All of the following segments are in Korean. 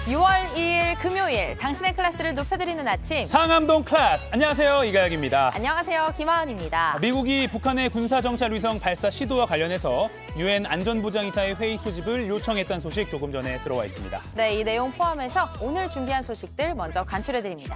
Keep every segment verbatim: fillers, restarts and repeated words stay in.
유월 이일 금요일 당신의 클래스를 높여드리는 아침 상암동 클래스. 안녕하세요, 이가혁입니다. 안녕하세요, 김하은입니다. 미국이 북한의 군사정찰 위성 발사 시도와 관련해서 유엔 안전보장이사의 회의 소집을 요청했다는 소식 조금 전에 들어와 있습니다. 네, 이 내용 포함해서 오늘 준비한 소식들 먼저 간추려드립니다.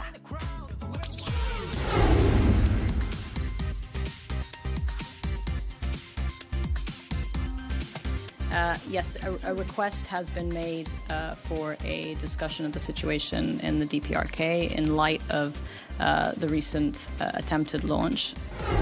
Uh, yes, a, a request has been made uh, for a discussion of the situation in the D P R K in light of uh, the recent uh, attempted launch.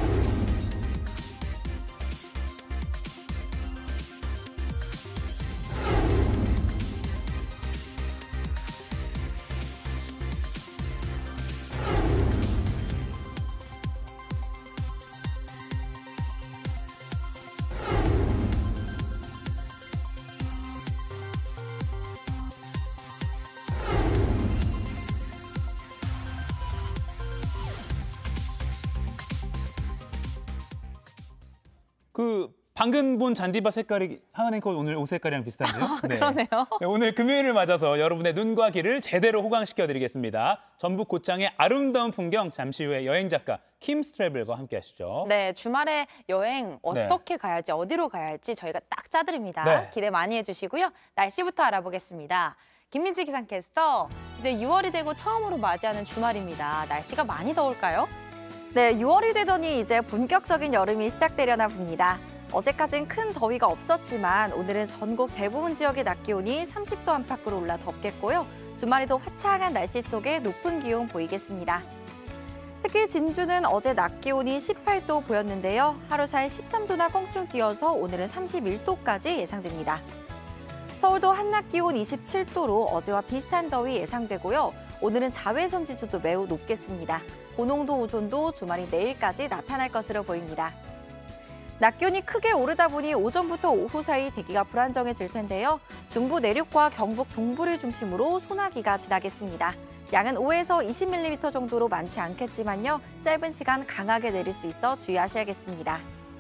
그 방금 본 잔디밭 색깔이 하은 앵커 오늘 옷 색깔이랑 비슷한데요? 아, 네. 그러네요. 네, 오늘 금요일을 맞아서 여러분의 눈과 귀를 제대로 호강시켜드리겠습니다. 전북 고창의 아름다운 풍경 잠시 후에 여행 작가 킴 스트래블과 함께 하시죠. 네, 주말에 여행 어떻게 네. 가야 할지, 어디로 가야 할지 저희가 딱 짜드립니다. 네. 기대 많이 해주시고요. 날씨부터 알아보겠습니다. 김민지 기상캐스터, 이제 유월이 되고 처음으로 맞이하는 주말입니다. 날씨가 많이 더울까요? 네, 유월이 되더니 이제 본격적인 여름이 시작되려나 봅니다. 어제까진 큰 더위가 없었지만 오늘은 전국 대부분 지역의 낮 기온이 삼십 도 안팎으로 올라 덥겠고요. 주말에도 화창한 날씨 속에 높은 기온 보이겠습니다. 특히 진주는 어제 낮 기온이 십팔 도 보였는데요. 하루 사이 십삼 도나 껑충 뛰어서 오늘은 삼십일 도까지 예상됩니다. 서울도 한낮 기온 이십칠 도로 어제와 비슷한 더위 예상되고요. 오늘은 자외선 지수도 매우 높겠습니다. 고농도 오존도 주말이 내일까지 나타날 것으로 보입니다. 낮 기온이 크게 오르다 보니 오전부터 오후 사이 대기가 불안정해질 텐데요. 중부 내륙과 경북 동부를 중심으로 소나기가 지나겠습니다. 양은 오에서 이십 밀리미터 정도로 많지 않겠지만요. 짧은 시간 강하게 내릴 수 있어 주의하셔야겠습니다.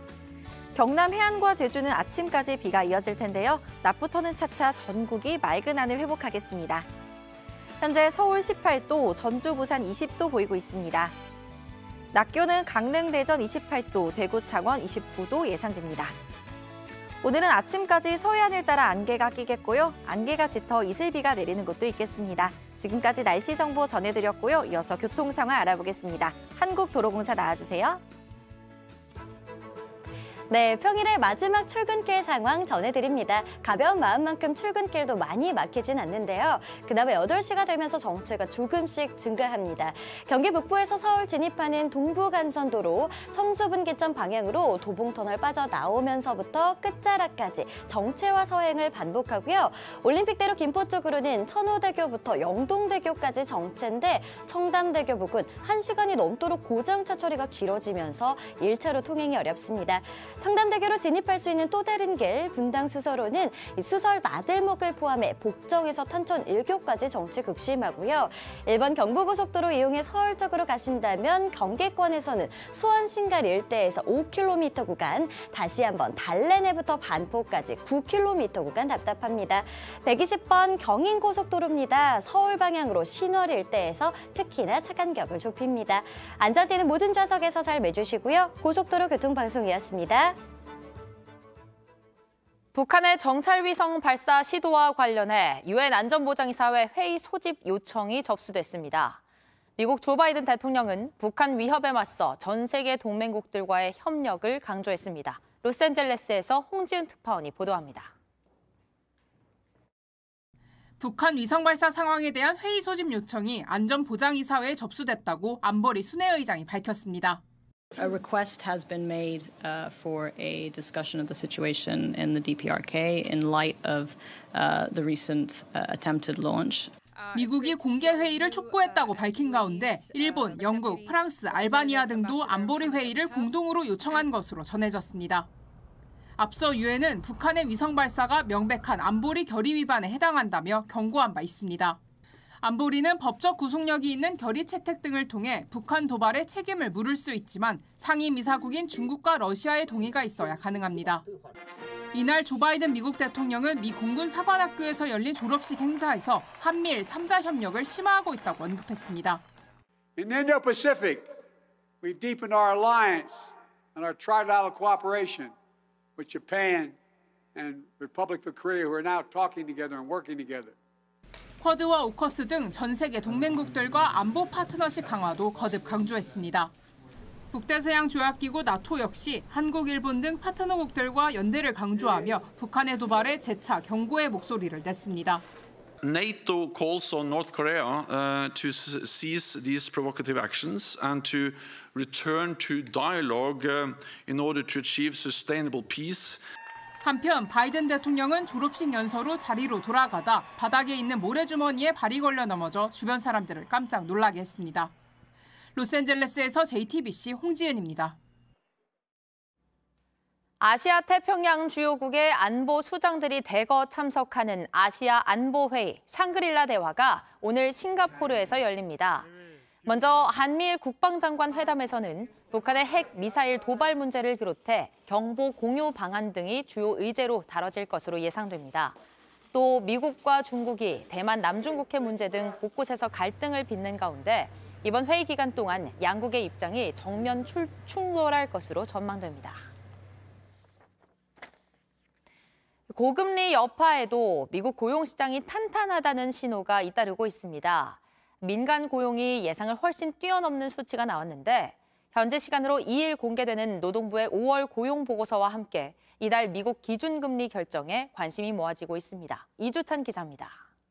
경남 해안과 제주는 아침까지 비가 이어질 텐데요. 낮부터는 차차 전국이 맑은 하늘 회복하겠습니다. 현재 서울 십팔 도, 전주, 부산 이십 도 보이고 있습니다. 낮 기온은 강릉, 대전 이십팔 도, 대구, 창원 이십구 도 예상됩니다. 오늘은 아침까지 서해안을 따라 안개가 끼겠고요. 안개가 짙어 이슬비가 내리는 곳도 있겠습니다. 지금까지 날씨 정보 전해드렸고요. 이어서 교통 상황 알아보겠습니다. 한국도로공사 나와주세요. 네, 평일의 마지막 출근길 상황 전해드립니다. 가벼운 마음만큼 출근길도 많이 막히진 않는데요. 그나마 여덟 시가 되면서 정체가 조금씩 증가합니다. 경기 북부에서 서울 진입하는 동부간선도로 성수분기점 방향으로 도봉터널 빠져나오면서부터 끝자락까지 정체와 서행을 반복하고요. 올림픽대로 김포 쪽으로는 천호대교부터 영동대교까지 정체인데 청담대교 부근 한 시간이 넘도록 고정차 처리가 길어지면서 일 차로 통행이 어렵습니다. 청담대교로 진입할 수 있는 또 다른 길, 분당수서로는 수설 나들목을 포함해 복정에서 탄천 일 교까지 정체 극심하고요. 일 번 경부고속도로 이용해 서울 쪽으로 가신다면 경기권에서는 수원 신갈 일대에서 오 킬로미터 구간, 다시 한번 달래내부터 반포까지 구 킬로미터 구간 답답합니다. 백이십 번 경인고속도로입니다. 서울 방향으로 신월 일대에서 특히나 차 간격을 좁힙니다. 안전띠는 모든 좌석에서 잘 매주시고요. 고속도로 교통방송이었습니다. 북한의 정찰위성 발사 시도와 관련해 유엔 안전보장이사회 회의 소집 요청이 접수됐습니다. 미국 조 바이든 대통령은 북한 위협에 맞서 전 세계 동맹국들과의 협력을 강조했습니다. 로스앤젤레스에서 홍지은 특파원이 보도합니다. 북한 위성 발사 상황에 대한 회의 소집 요청이 안전보장이사회에 접수됐다고 안보리 순회 의장이 밝혔습니다. A request has been made uh, for a discussion of the situation in the D P R K in light of uh, the recent uh, attempted launch. 미국이 공개 회의를 촉구했다고 밝힌 가운데 일본, 영국, 프랑스, 알바니아 등도 안보리 회의를 공동으로 요청한 것으로 전해졌습니다. 앞서 유엔은 북한의 위성 발사가 명백한 안보리 결의 위반에 해당한다며 경고한 바 있습니다. 안보리는 법적 구속력이 있는 결의 채택 등을 통해 북한 도발에 책임을 물을 수 있지만 상임 이사국인 중국과 러시아의 동의가 있어야 가능합니다. 이날 조 바이든 미국 대통령은 미 공군 사관학교에서 열린 졸업식 행사에서 한미일 삼자 협력을 심화하고 있다고 언급했습니다. In the Indo-Pacific, we've deepened our alliance and our trilateral cooperation with Japan and Republic of Korea, who are now talking together and working together. 쿼드와 오커스 등 전 세계 동맹국들과 안보 파트너십 강화도 거듭 강조했습니다. 북대서양 조약기구 나토 역시 한국, 일본 등 파트너국들과 연대를 강조하며 북한의 도발에 재차 경고의 목소리를 냈습니다. NATO calls on North Korea uh, to cease these provocative actions and to return to dialogue uh, in order to achieve sustainable peace. 한편 바이든 대통령은 졸업식 연서로 자리로 돌아가다 바닥에 있는 모래주머니에 발이 걸려 넘어져 주변 사람들을 깜짝 놀라게 했습니다. 로스앤젤레스에서 제이티비씨 홍지은입니다. 아시아 태평양 주요국의 안보 수장들이 대거 참석하는 아시아 안보회의 샹그릴라 대화가 오늘 싱가포르에서 열립니다. 먼저 한미일 국방장관 회담에서는 북한의 핵 미사일 도발 문제를 비롯해 경보 공유 방안 등이 주요 의제로 다뤄질 것으로 예상됩니다. 또 미국과 중국이 대만 남중국해 문제 등 곳곳에서 갈등을 빚는 가운데 이번 회의 기간 동안 양국의 입장이 정면 출, 충돌할 것으로 전망됩니다. 고금리 여파에도 미국 고용시장이 탄탄하다는 신호가 잇따르고 있습니다. 민간 고용이 예상을 훨씬 뛰어넘는 수치가 나왔는데 현재 시간으로 이 일 공개되는 노동부의 오월 고용 보고서와 함께 이달 미국 기준금리 결정에 관심이 모아지고 있습니다. 이주찬 기자입니다.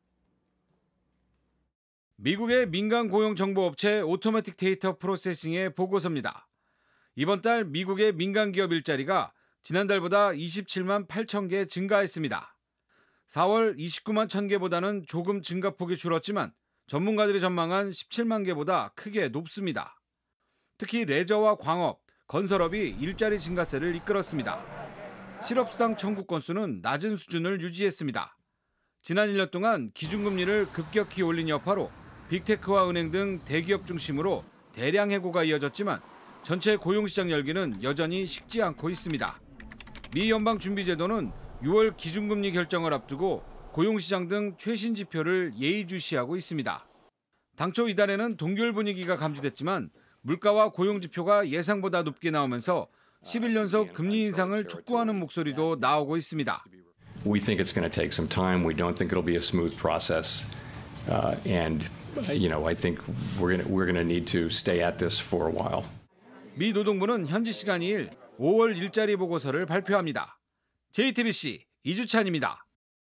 미국의 민간 고용 정보업체 오토매틱 데이터 프로세싱의 보고서입니다. 이번 달 미국의 민간 기업 일자리가 지난달보다 이십칠만 팔천 개 증가했습니다. 사월 이십구만 천 개보다는 조금 증가폭이 줄었지만 전문가들이 전망한 십칠만 개보다 크게 높습니다. 특히 레저와 광업, 건설업이 일자리 증가세를 이끌었습니다. 실업수당 청구 건수는 낮은 수준을 유지했습니다. 지난 일 년 동안 기준금리를 급격히 올린 여파로 빅테크와 은행 등 대기업 중심으로 대량 해고가 이어졌지만 전체 고용시장 열기는 여전히 식지 않고 있습니다. 미 연방준비제도는 유월 기준금리 결정을 앞두고 고용시장 등 최신 지표를 예의주시하고 있습니다. 당초 이달에는 동결 분위기가 감지됐지만 물가와 고용 지표가 예상보다 높게 나오면서 십일 연속 금리 인상을 촉구하는 목소리도 나오고 있습니다. We think it's going to take some time. We don't think it'll be a smooth process. Uh, and you know, I think we're going to we're going to need to stay at this for a while. 미 노동부는 현지 시간 이 일 오월 일자리 보고서를 발표합니다. 제이티비씨 이주찬입니다.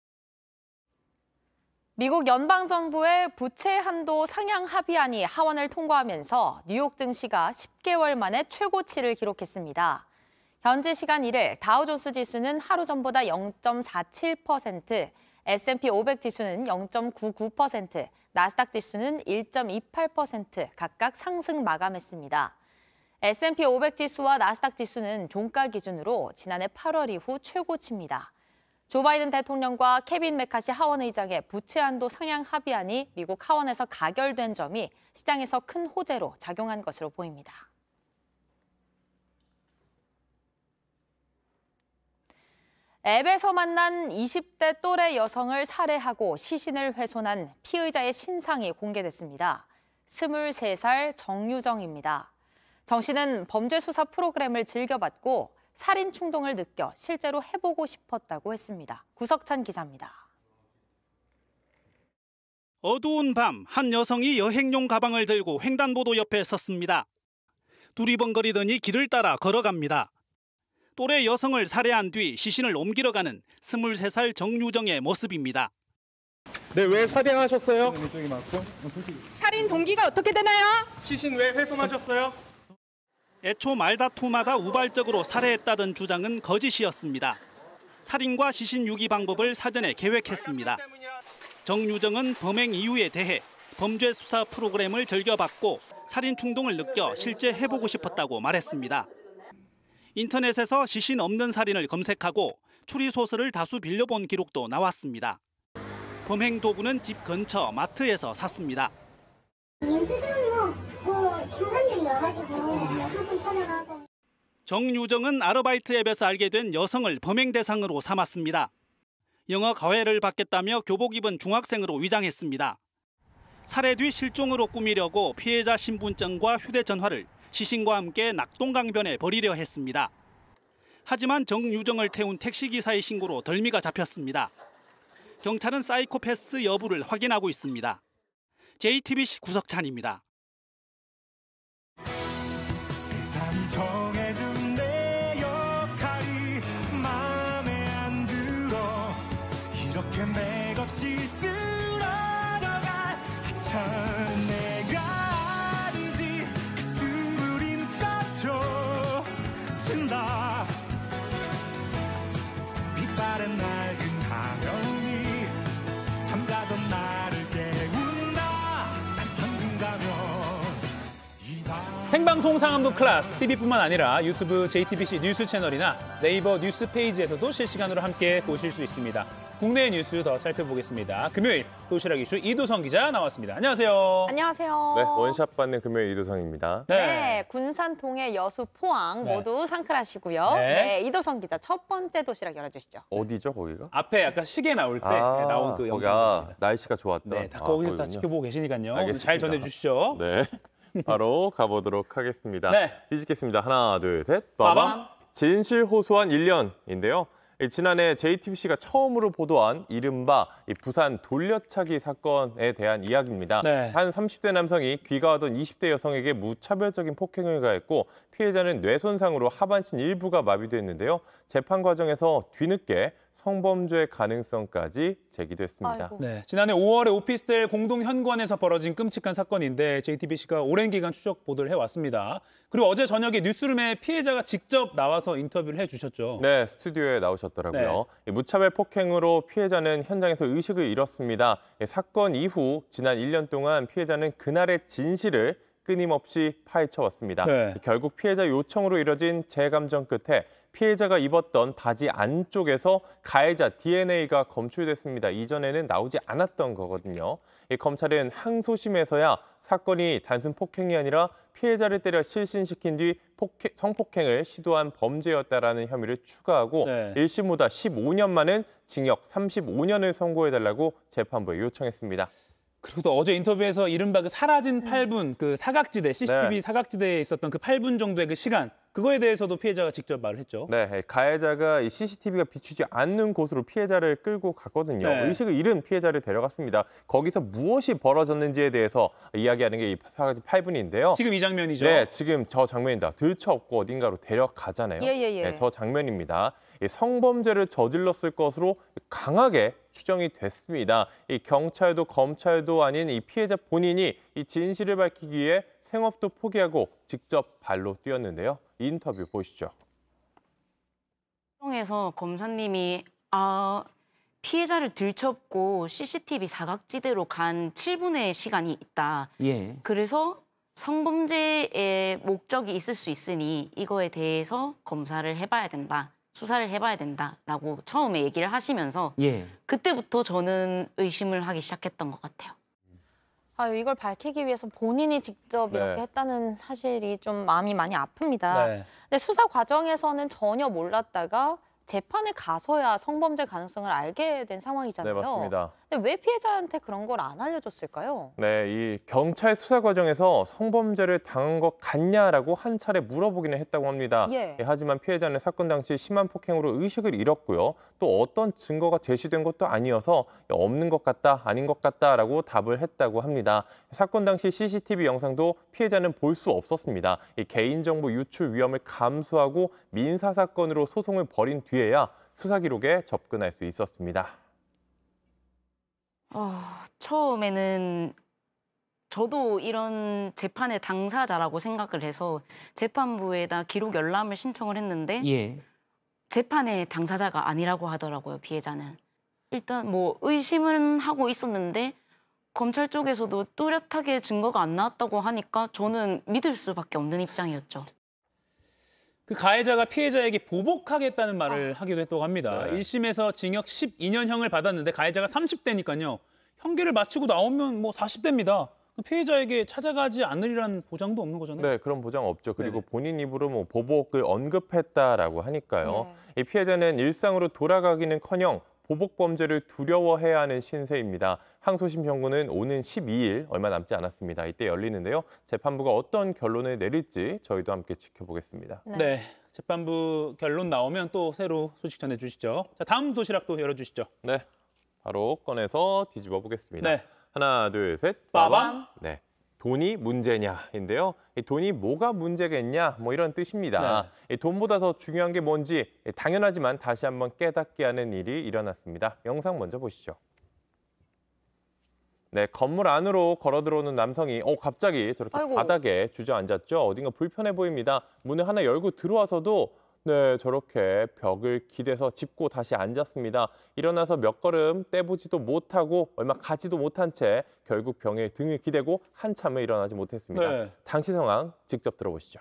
미국 연방정부의 부채 한도 상향 합의안이 하원을 통과하면서 뉴욕 증시가 십 개월 만에 최고치를 기록했습니다. 현지 시간 일 일 다우존스 지수는 하루 전보다 영 점 사칠 퍼센트, 에스 앤 피 오백 지수는 영 점 구구 퍼센트, 나스닥 지수는 일 점 이팔 퍼센트 각각 상승 마감했습니다. 에스 앤 피 오백 지수와 나스닥 지수는 종가 기준으로 지난해 팔월 이후 최고치입니다. 조 바이든 대통령과 케빈 메카시 하원 의장의 부채 한도 상향 합의안이 미국 하원에서 가결된 점이 시장에서 큰 호재로 작용한 것으로 보입니다. 앱에서 만난 이십 대 또래 여성을 살해하고 시신을 훼손한 피의자의 신상이 공개됐습니다. 스물세 살 정유정입니다. 정 씨는 범죄 수사 프로그램을 즐겨봤고 살인 충동을 느껴 실제로 해보고 싶었다고 했습니다. 구석찬 기자입니다. 어두운 밤 한 여성이 여행용 가방을 들고 횡단보도 옆에 섰습니다. 두리번거리더니 길을 따라 걸어갑니다. 또래 여성을 살해한 뒤 시신을 옮기러 가는 스물세 살 정유정의 모습입니다. 네, 왜 살해하셨어요? 살인 동기가 어떻게 되나요? 시신 왜 훼손하셨어요? 애초 말다툼하다 우발적으로 살해했다던 주장은 거짓이었습니다. 살인과 시신 유기 방법을 사전에 계획했습니다. 정유정은 범행 이유에 대해 범죄 수사 프로그램을 즐겨봤고 살인 충동을 느껴 실제 해보고 싶었다고 말했습니다. 인터넷에서 시신 없는 살인을 검색하고 추리 소설을 다수 빌려본 기록도 나왔습니다. 범행 도구는 집 근처 마트에서 샀습니다. 민수증은 뭐, 뭐 경산증이 와가지고 상품 찾아가고. 정유정은 아르바이트 앱에서 알게 된 여성을 범행 대상으로 삼았습니다. 영어 과외를 받겠다며 교복 입은 중학생으로 위장했습니다. 살해 뒤 실종으로 꾸미려고 피해자 신분증과 휴대전화를 시신과 함께 낙동강변에 버리려 했습니다. 하지만 정유정을 태운 택시기사의 신고로 덜미가 잡혔습니다. 경찰은 사이코패스 여부를 확인하고 있습니다. 제이티비씨 구석찬입니다. 세상이 정해준 내 역할이 마음에 안 들어 이렇게 맥없이 쓰러져갈 하찮은 내가 아니지 숨을 힘까쳐 쓴다 빛바랜 낡은 하명이 잠자던 나를 깨운다 난 현빈가면 생방송 상암도 클래스, 티비뿐만 아니라 유튜브 제이티비씨 뉴스 채널이나 네이버 뉴스 페이지에서도 실시간으로 함께 보실 수 있습니다. 국내 뉴스 더 살펴보겠습니다. 금요일 도시락 이슈 이도성 기자 나왔습니다. 안녕하세요. 안녕하세요. 네, 원샷 받는 금요일 이도성입니다. 네, 네 군산, 통해, 여수, 포항 네. 모두 상클하시고요. 네. 네, 이도성 기자 첫 번째 도시락 열어주시죠. 어디죠, 거기가? 앞에 약간 시계 나올 때 아, 나온 그 거기가 영상입니다. 날씨가 좋았던. 네, 다 아, 거기서 다 거기군요. 지켜보고 계시니까요. 알겠습니다. 잘 전해주시죠. 네, 바로 가보도록 하겠습니다. 네. 뒤집겠습니다. 하나, 둘, 셋. 빠밤. 빠밤. 진실 호소한 일 년인데요. 지난해 제이티비씨가 처음으로 보도한 이른바 부산 돌려차기 사건에 대한 이야기입니다. 네. 한 삼십 대 남성이 귀가하던 이십 대 여성에게 무차별적인 폭행을 가했고 피해자는 뇌손상으로 하반신 일부가 마비됐는데요. 재판 과정에서 뒤늦게 성범죄 가능성까지 제기됐습니다. 아이고. 네, 지난해 오월에 오피스텔 공동 현관에서 벌어진 끔찍한 사건인데 제이티비씨가 오랜 기간 추적 보도를 해왔습니다. 그리고 어제 저녁에 뉴스룸에 피해자가 직접 나와서 인터뷰를 해주셨죠. 네, 스튜디오에 나오셨더라고요. 네. 무차별 폭행으로 피해자는 현장에서 의식을 잃었습니다. 사건 이후 지난 일 년 동안 피해자는 그날의 진실을 끊임없이 파헤쳐왔습니다. 네. 결국 피해자 요청으로 이뤄진 재감정 끝에 피해자가 입었던 바지 안쪽에서 가해자 디엔에이가 검출됐습니다. 이전에는 나오지 않았던 거거든요. 검찰은 항소심에서야 사건이 단순 폭행이 아니라 피해자를 때려 실신시킨 뒤 폭행, 성폭행을 시도한 범죄였다라는 혐의를 추가하고 네. 일 심보다 십오 년 많은 징역 삼십오 년을 선고해달라고 재판부에 요청했습니다. 그리고 또 어제 인터뷰에서 이른바 그 사라진 팔 분, 그 사각지대, 씨씨티비 네. 사각지대에 있었던 그 팔 분 정도의 그 시간, 그거에 대해서도 피해자가 직접 말을 했죠. 네, 가해자가 이 씨씨티비가 비추지 않는 곳으로 피해자를 끌고 갔거든요. 네. 의식을 잃은 피해자를 데려갔습니다. 거기서 무엇이 벌어졌는지에 대해서 이야기하는 게 이 사각지 팔 분인데요. 지금 이 장면이죠? 네, 지금 저 장면입니다. 들쳐업고 어딘가로 데려가잖아요. 예, 예, 예. 네, 저 장면입니다. 이 성범죄를 저질렀을 것으로 강하게 추정이 됐습니다. 이 경찰도 검찰도 아닌 이 피해자 본인이 이 진실을 밝히기 위해 생업도 포기하고 직접 발로 뛰었는데요. 인터뷰 보시죠. 에서 검사님이 아, 피해자를 들쳤고 씨씨티비 사각지대로 간 칠 분의 시간이 있다. 예. 그래서 성범죄의 목적이 있을 수 있으니 이거에 대해서 검사를 해봐야 된다. 수사를 해봐야 된다라고 처음에 얘기를 하시면서 예. 그때부터 저는 의심을 하기 시작했던 것 같아요. 아유, 이걸 밝히기 위해서 본인이 직접 네. 이렇게 했다는 사실이 좀 마음이 많이 아픕니다. 네. 근데 수사 과정에서는 전혀 몰랐다가 재판에 가서야 성범죄 가능성을 알게 된 상황이잖아요. 네, 맞습니다. 근데 왜 피해자한테 그런 걸 안 알려줬을까요? 네, 이 경찰 수사 과정에서 성범죄를 당한 것 같냐라고 한 차례 물어보기는 했다고 합니다. 예. 예, 하지만 피해자는 사건 당시 심한 폭행으로 의식을 잃었고요. 또 어떤 증거가 제시된 것도 아니어서 없는 것 같다, 아닌 것 같다라고 답을 했다고 합니다. 사건 당시 씨씨티비 영상도 피해자는 볼 수 없었습니다. 이 개인정보 유출 위험을 감수하고 민사사건으로 소송을 벌인 뒤에야 수사 기록에 접근할 수 있었습니다. 어, 처음에는 저도 이런 재판의 당사자라고 생각을 해서 재판부에다 기록 열람을 신청을 했는데 예. 재판의 당사자가 아니라고 하더라고요, 피해자는. 일단 뭐 의심은 하고 있었는데 검찰 쪽에서도 뚜렷하게 증거가 안 나왔다고 하니까 저는 믿을 수밖에 없는 입장이었죠. 그 가해자가 피해자에게 보복하겠다는 말을 아. 하기도 했다고 합니다. 네. 일 심에서 징역 십이 년형을 받았는데 가해자가 삼십 대니까요. 형기를 마치고 나오면 뭐 사십 대입니다. 피해자에게 찾아가지 않으리란 보장도 없는 거잖아요. 네, 그런 보장 없죠. 그리고 네네. 본인 입으로 뭐 보복을 언급했다라고 하니까요. 네. 이 피해자는 일상으로 돌아가기는커녕 보복 범죄를 두려워해야 하는 신세입니다. 항소심 선고는 오는 십이 일 얼마 남지 않았습니다. 이때 열리는데요. 재판부가 어떤 결론을 내릴지 저희도 함께 지켜보겠습니다. 네. 네, 재판부 결론 나오면 또 새로 소식 전해주시죠. 자, 다음 도시락도 열어주시죠. 네, 바로 꺼내서 뒤집어 보겠습니다. 네. 하나, 둘, 셋. 빠밤. 네. 돈이 문제냐인데요. 이 돈이 뭐가 문제겠냐 뭐 이런 뜻입니다. 네. 이 돈보다 더 중요한 게 뭔지 당연하지만 다시 한번 깨닫게 하는 일이 일어났습니다. 영상 먼저 보시죠. 네, 건물 안으로 걸어 들어오는 남성이 어 갑자기 저렇게 아이고. 바닥에 주저앉았죠. 어딘가 불편해 보입니다. 문을 하나 열고 들어와서도 네, 저렇게 벽을 기대서 짚고 다시 앉았습니다. 일어나서 몇 걸음 떼보지도 못하고 얼마 가지도 못한 채 결국 병에 등을 기대고 한참을 일어나지 못했습니다. 네. 당시 상황 직접 들어보시죠.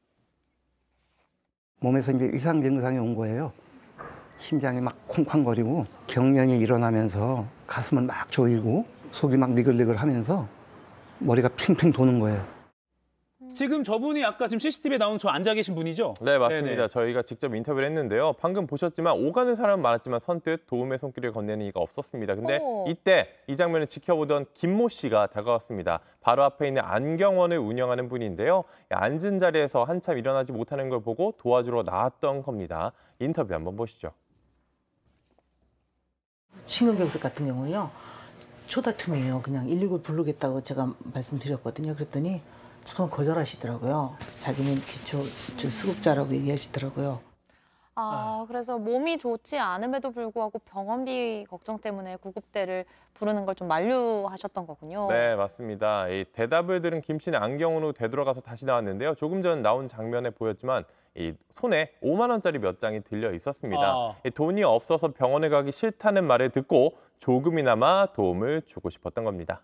몸에서 이제 이상 증상이 온 거예요. 심장이 막 콩쾅거리고 경련이 일어나면서 가슴은 막 조이고 속이 막 니글니글 하면서 머리가 핑핑 도는 거예요. 지금 저분이 아까 지금 씨씨티비에 나온 저 앉아 계신 분이죠? 네, 맞습니다. 네네. 저희가 직접 인터뷰를 했는데요. 방금 보셨지만 오가는 사람은 많았지만 선뜻 도움의 손길을 건네는 이가 없었습니다. 근데 어. 이때 이 장면을 지켜보던 김모 씨가 다가왔습니다. 바로 앞에 있는 안경원을 운영하는 분인데요. 앉은 자리에서 한참 일어나지 못하는 걸 보고 도와주러 나왔던 겁니다. 인터뷰 한번 보시죠. 심근경색 같은 경우는요. 초다툼이에요. 그냥 일일구 부르겠다고 제가 말씀드렸거든요. 그랬더니 참 거절하시더라고요. 자기는 기초 수- 수급자라고 얘기하시더라고요. 아, 그래서 몸이 좋지 않음에도 불구하고 병원비 걱정 때문에 구급대를 부르는 걸 좀 만류하셨던 거군요. 네, 맞습니다. 이 대답을 들은 김 씨는 안경으로 되돌아가서 다시 나왔는데요. 조금 전 나온 장면에 보였지만 이 손에 오만 원짜리 몇 장이 들려 있었습니다. 아. 이 돈이 없어서 병원에 가기 싫다는 말을 듣고 조금이나마 도움을 주고 싶었던 겁니다.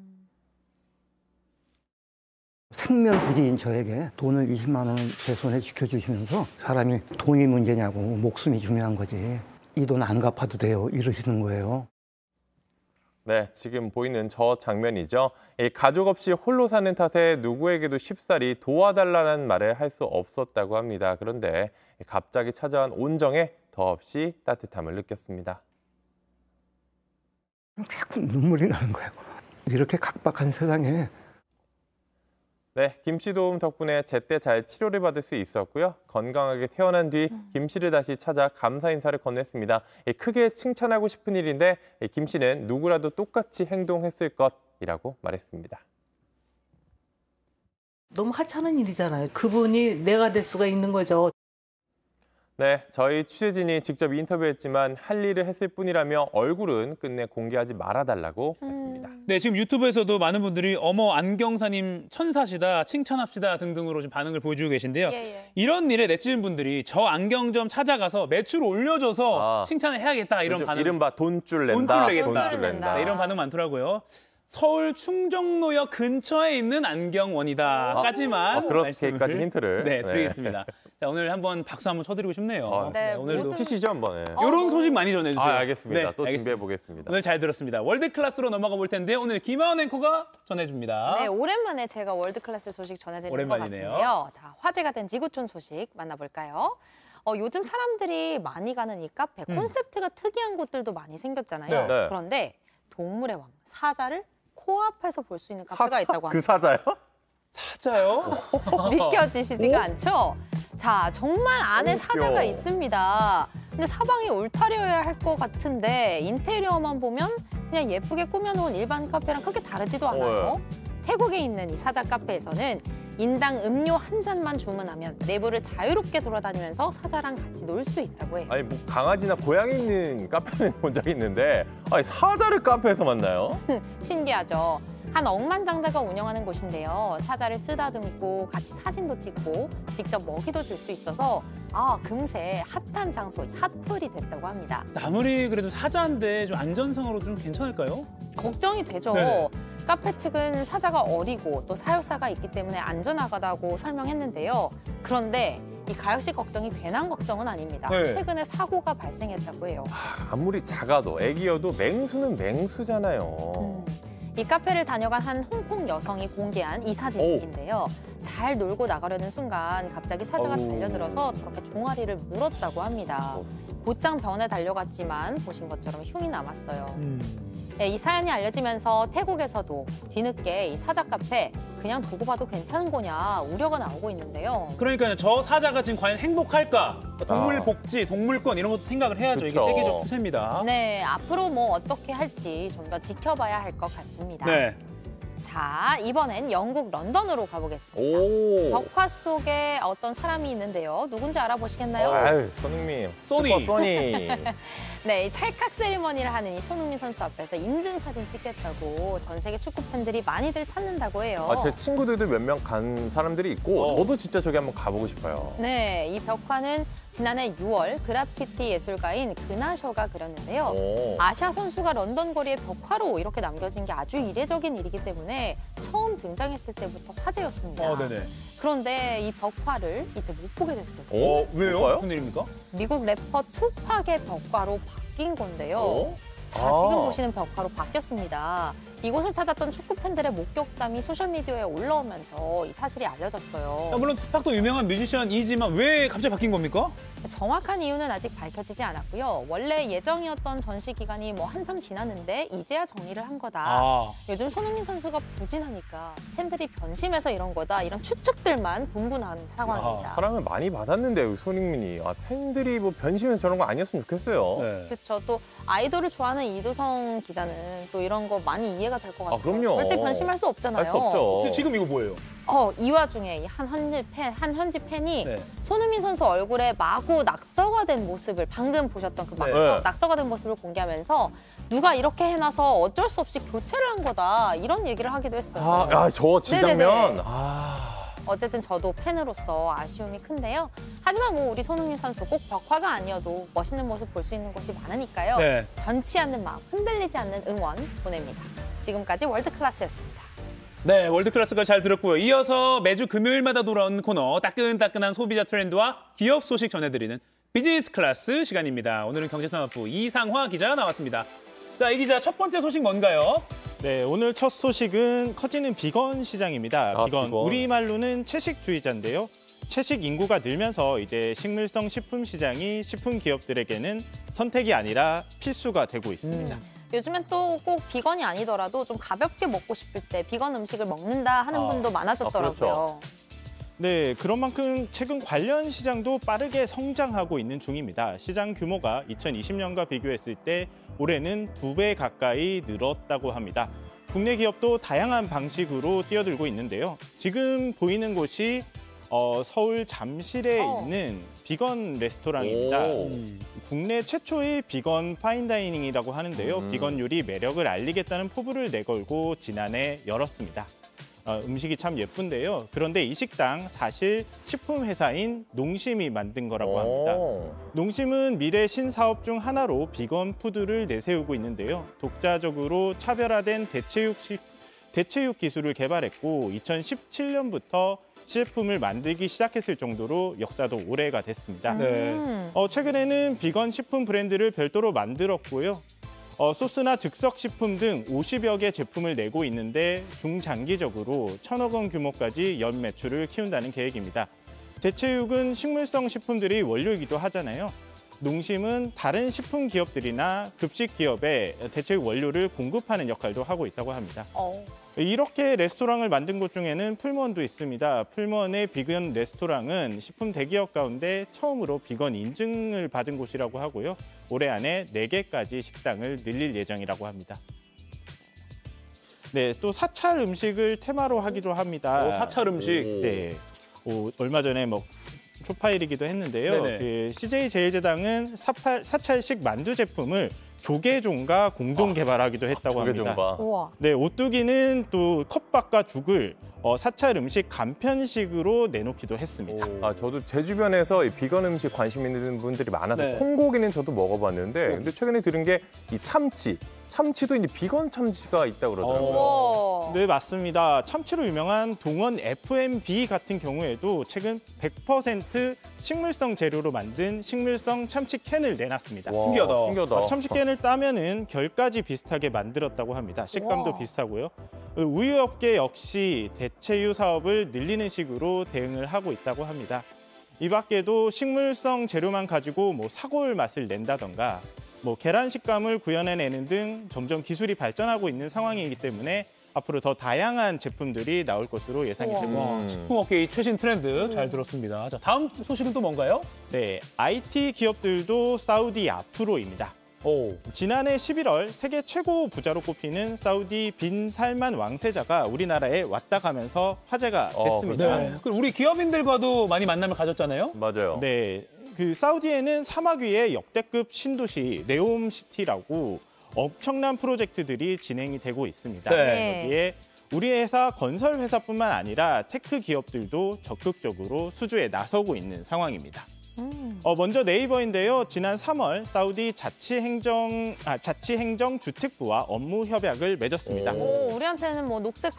생면부지인 저에게 돈을 이십만 원을 제 손에 지켜주시면서 사람이 돈이 문제냐고 목숨이 중요한 거지. 이 돈 안 갚아도 돼요. 이러시는 거예요. 네, 지금 보이는 저 장면이죠. 이 가족 없이 홀로 사는 탓에 누구에게도 쉽사리 도와달라는 말을 할 수 없었다고 합니다. 그런데 갑자기 찾아온 온정에 더없이 따뜻함을 느꼈습니다. 자꾸 눈물이 나는 거예요. 이렇게 각박한 세상에 네, 김 씨 도움 덕분에 제때 잘 치료를 받을 수 있었고요. 건강하게 태어난 뒤 김 씨를 다시 찾아 감사 인사를 건넸습니다. 크게 칭찬하고 싶은 일인데 김 씨는 누구라도 똑같이 행동했을 것이라고 말했습니다. 너무 하찮은 일이잖아요. 그분이 내가 될 수가 있는 거죠. 네, 저희 취재진이 직접 인터뷰했지만 할 일을 했을 뿐이라며 얼굴은 끝내 공개하지 말아달라고 했습니다. 네, 지금 유튜브에서도 많은 분들이 어머 안경사님 천사시다, 칭찬합시다 등등으로 좀 반응을 보여주고 계신데요. 예, 예. 이런 일에 네티즌 분들이 저 안경점 찾아가서 매출 올려줘서 아. 칭찬을 해야겠다 이런 요즘 반응. 이른바 돈줄 낸다. 돈줄 내겠다. 돈줄 낸다. 네, 이런 반응 많더라고요. 서울 충정로역 근처에 있는 안경원이다까지만 아, 그렇게까지 말씀을, 힌트를. 네, 네. 드리겠습니다. 자, 오늘 한번 박수 한번 쳐드리고 싶네요. 아, 네, 오늘도 모든- 치시죠 한번. 네. 이런 소식 많이 전해주세요. 아, 알겠습니다. 네, 또 알겠습니다. 준비해 보겠습니다. 오늘 잘 들었습니다. 월드 클래스로 넘어가 볼 텐데 오늘 김하은 앵커가 전해줍니다. 네, 오랜만에 제가 월드 클래스 소식 전해드리는 오랜만이네요. 것 같은데요. 자, 화제가 된 지구촌 소식 만나볼까요? 어, 요즘 사람들이 많이 가는 이 카페 음. 콘셉트가 특이한 곳들도 많이 생겼잖아요. 네. 네. 그런데 동물의 왕 사자를 코앞에서 볼 수 있는 카페가 있다고 그 합니다. 사자요? 사자요? 믿겨지시지가 않죠? 자, 정말 안에 웃겨. 사자가 있습니다. 근데 사방이 울타리여야 할 것 같은데 인테리어만 보면 그냥 예쁘게 꾸며놓은 일반 카페랑 크게 다르지도 않아요. 태국에 있는 이 사자 카페에서는 인당 음료 한 잔만 주문하면 내부를 자유롭게 돌아다니면서 사자랑 같이 놀 수 있다고 해요. 아니 뭐 강아지나 고양이 있는 카페는 본 적이 있는데 아니 사자를 카페에서 만나요? 신기하죠? 한 억만장자가 운영하는 곳인데요. 사자를 쓰다듬고 같이 사진도 찍고 직접 먹이도 줄 수 있어서 아 금세 핫한 장소, 핫플이 됐다고 합니다. 아무리 그래도 사자인데 좀 안전상으로 좀 괜찮을까요? 걱정이 되죠. 네네. 카페 측은 사자가 어리고 또 사육사가 있기 때문에 안전하다고 설명했는데요. 그런데 이 가혁 씨 걱정이 괜한 걱정은 아닙니다. 네. 최근에 사고가 발생했다고 해요. 아무리 작아도 애기여도 맹수는 맹수잖아요. 음, 이 카페를 다녀간 한 홍콩 여성이 공개한 이 사진인데요. 잘 놀고 나가려는 순간 갑자기 사자가 어우. 달려들어서 저렇게 종아리를 물었다고 합니다. 곧장 병원에 달려갔지만 보신 것처럼 흉이 남았어요. 네, 이 사연이 알려지면서 태국에서도 뒤늦게 이 사자 카페 그냥 두고 봐도 괜찮은 거냐 우려가 나오고 있는데요. 그러니까요. 저 사자가 지금 과연 행복할까? 동물 아. 복지, 동물권 이런 것도 생각을 해야죠. 그쵸. 이게 세계적 추세입니다. 네, 앞으로 뭐 어떻게 할지 좀 더 지켜봐야 할 것 같습니다. 네. 자, 이번엔 영국 런던으로 가보겠습니다. 오. 벽화 속에 어떤 사람이 있는데요. 누군지 알아보시겠나요? 아유, 손흥민. 소니. 슈퍼 소니. 네, 이 찰칵 세리머니를 하는 이 손흥민 선수 앞에서 인증 사진 찍겠다고 전 세계 축구 팬들이 많이들 찾는다고 해요. 아, 제 친구들도 몇 명 간 사람들이 있고 어. 저도 진짜 저기 한번 가보고 싶어요. 네, 이 벽화는 지난해 유월 그래피티 예술가인 그나셔가 그렸는데요. 오. 아시아 선수가 런던 거리에 벽화로 이렇게 남겨진 게 아주 이례적인 일이기 때문에 처음 등장했을 때부터 화제였습니다. 어, 네네. 그런데 이 벽화를 이제 못 보게 됐어요. 어, 왜요? 뭘까요? 무슨 일입니까? 미국 래퍼 투팍의 벽화로 바뀐 건데요. 어? 자, 아. 지금 보시는 벽화로 바뀌었습니다. 이곳을 찾았던 축구 팬들의 목격담이 소셜미디어에 올라오면서 이 사실이 알려졌어요. 야, 물론 투팍도 유명한 뮤지션이지만 왜 갑자기 바뀐 겁니까? 정확한 이유는 아직 밝혀지지 않았고요. 원래 예정이었던 전시 기간이 뭐 한참 지났는데 이제야 정리를 한 거다. 아. 요즘 손흥민 선수가 부진하니까 팬들이 변심해서 이런 거다. 이런 추측들만 분분한 상황입니다. 사랑을 많이 받았는데 손흥민이. 아, 팬들이 뭐 변심해서 저런 거 아니었으면 좋겠어요. 네. 그렇죠. 또 아이돌을 좋아하는 이도성 기자는 또 이런 거 많이 이해가 될 것 같아요. 아, 그럼요. 절대 변심할 수 없잖아요. 할 수 없죠. 근데 지금 이거 뭐예요? 어, 이 와중에 이 한 현지 팬, 한 현지 팬이 네. 손흥민 선수 얼굴에 마구 낙서가 된 모습을 방금 보셨던 그 낙서, 네. 낙서가 된 모습을 공개하면서 누가 이렇게 해놔서 어쩔 수 없이 교체를 한 거다 이런 얘기를 하기도 했어요. 아, 아, 저 진장면. 네네네. 아. 어쨌든 저도 팬으로서 아쉬움이 큰데요. 하지만 뭐 우리 손흥민 선수 꼭 벽화가 아니어도 멋있는 모습 볼 수 있는 곳이 많으니까요. 네. 변치 않는 마음, 흔들리지 않는 응원 보냅니다. 지금까지 월드클래스였습니다. 네, 월드클래스가 잘 들었고요. 이어서 매주 금요일마다 돌아오는 코너 따끈따끈한 소비자 트렌드와 기업 소식 전해드리는 비즈니스 클래스 시간입니다. 오늘은 경제산업부 이상화 기자가 나왔습니다. 자, 이 기자 첫 번째 소식 뭔가요? 네, 오늘 첫 소식은 커지는 비건 시장입니다. 아, 비건, 비건. 우리말로는 채식주의자인데요. 채식 인구가 늘면서 이제 식물성 식품 시장이 식품 기업들에게는 선택이 아니라 필수가 되고 있습니다. 음. 요즘엔 또 꼭 비건이 아니더라도 좀 가볍게 먹고 싶을 때 비건 음식을 먹는다 하는 아, 분도 많아졌더라고요. 아, 그렇죠. 네, 그런 만큼 최근 관련 시장도 빠르게 성장하고 있는 중입니다. 시장 규모가 이천이십 년과 비교했을 때 올해는 두 배 가까이 늘었다고 합니다. 국내 기업도 다양한 방식으로 뛰어들고 있는데요. 지금 보이는 곳이 어, 서울 잠실에 어. 있는 비건 레스토랑입니다. 오. 국내 최초의 비건 파인다이닝이라고 하는데요. 음. 비건 요리 매력을 알리겠다는 포부를 내걸고 지난해 열었습니다. 어, 음식이 참 예쁜데요. 그런데 이 식당 사실 식품 회사인 농심이 만든 거라고 합니다. 오. 농심은 미래 신사업 중 하나로 비건 푸드를 내세우고 있는데요. 독자적으로 차별화된 대체육, 시, 대체육 기술을 개발했고 이천십칠 년부터 시제품을 만들기 시작했을 정도로 역사도 오래가 됐습니다. 네. 어, 최근에는 비건 식품 브랜드를 별도로 만들었고요. 어, 소스나 즉석 식품 등 오십여 개 제품을 내고 있는데 중장기적으로 천억 원 규모까지 연 매출을 키운다는 계획입니다. 대체육은 식물성 식품들이 원료이기도 하잖아요. 농심은 다른 식품 기업들이나 급식 기업에 대체육 원료를 공급하는 역할도 하고 있다고 합니다. 어. 이렇게 레스토랑을 만든 곳 중에는 풀먼도 있습니다. 풀먼의 비건 레스토랑은 식품 대기업 가운데 처음으로 비건 인증을 받은 곳이라고 하고요. 올해 안에 네 개까지 식당을 늘릴 예정이라고 합니다. 네, 또 사찰 음식을 테마로 하기도 합니다. 오, 사찰 음식. 네, 오, 얼마 전에 뭐 초파일이기도 했는데요. 그 씨제이 제일제당은 사팔, 사찰식 만두 제품을 조개종과 공동 개발하기도 했다고 아, 조개종과. 합니다. 우와. 네, 오뚜기는 또 컵밥과 죽을 어, 사찰 음식 간편식으로 내놓기도 했습니다. 아, 저도 제 주변에서 이 비건 음식 관심 있는 분들이 많아서 네. 콩고기는 저도 먹어봤는데 근데 최근에 들은 게 이 참치. 참치도 이제 비건 참치가 있다고 그러더라고요. 우와. 그렇죠. 네, 맞습니다. 참치로 유명한 동원 에프엠비 같은 경우에도 최근 백 퍼센트 식물성 재료로 만든 식물성 참치 캔을 내놨습니다. 와, 신기하다. 신기하다. 어, 참치 캔을 따면은 결까지 비슷하게 만들었다고 합니다. 식감도 와. 비슷하고요. 우유업계 역시 대체유 사업을 늘리는 식으로 대응을 하고 있다고 합니다. 이 밖에도 식물성 재료만 가지고 뭐 사골 맛을 낸다던가 뭐 계란 식감을 구현해내는 등 점점 기술이 발전하고 있는 상황이기 때문에 앞으로 더 다양한 제품들이 나올 것으로 예상이 우와. 됩니다. 와, 식품업계의 최신 트렌드 잘 들었습니다. 자, 다음 소식은 또 뭔가요? 네, 아이티 기업들도 사우디 앞으로입니다. 오. 지난해 십일월 세계 최고 부자로 꼽히는 사우디 빈 살만 왕세자가 우리나라에 왔다 가면서 화제가 됐습니다. 네. 그리고 우리 기업인들과도 많이 만남을 가졌잖아요. 맞아요. 네, 그 사우디에는 사막 위의 역대급 신도시 네옴시티라고 엄청난 프로젝트들이 진행이 되고 있습니다. 네. 여기에 우리 회사 건설 회사뿐만 아니라 테크 기업들도 적극적으로 수주에 나서고 있는 상황입니다. 음. 어, 먼저 네이버인데요. 지난 삼월 사우디 자치행정 아, 자치행정주택부와 업무 협약을 맺었습니다. 오, 우리한테는 뭐 녹색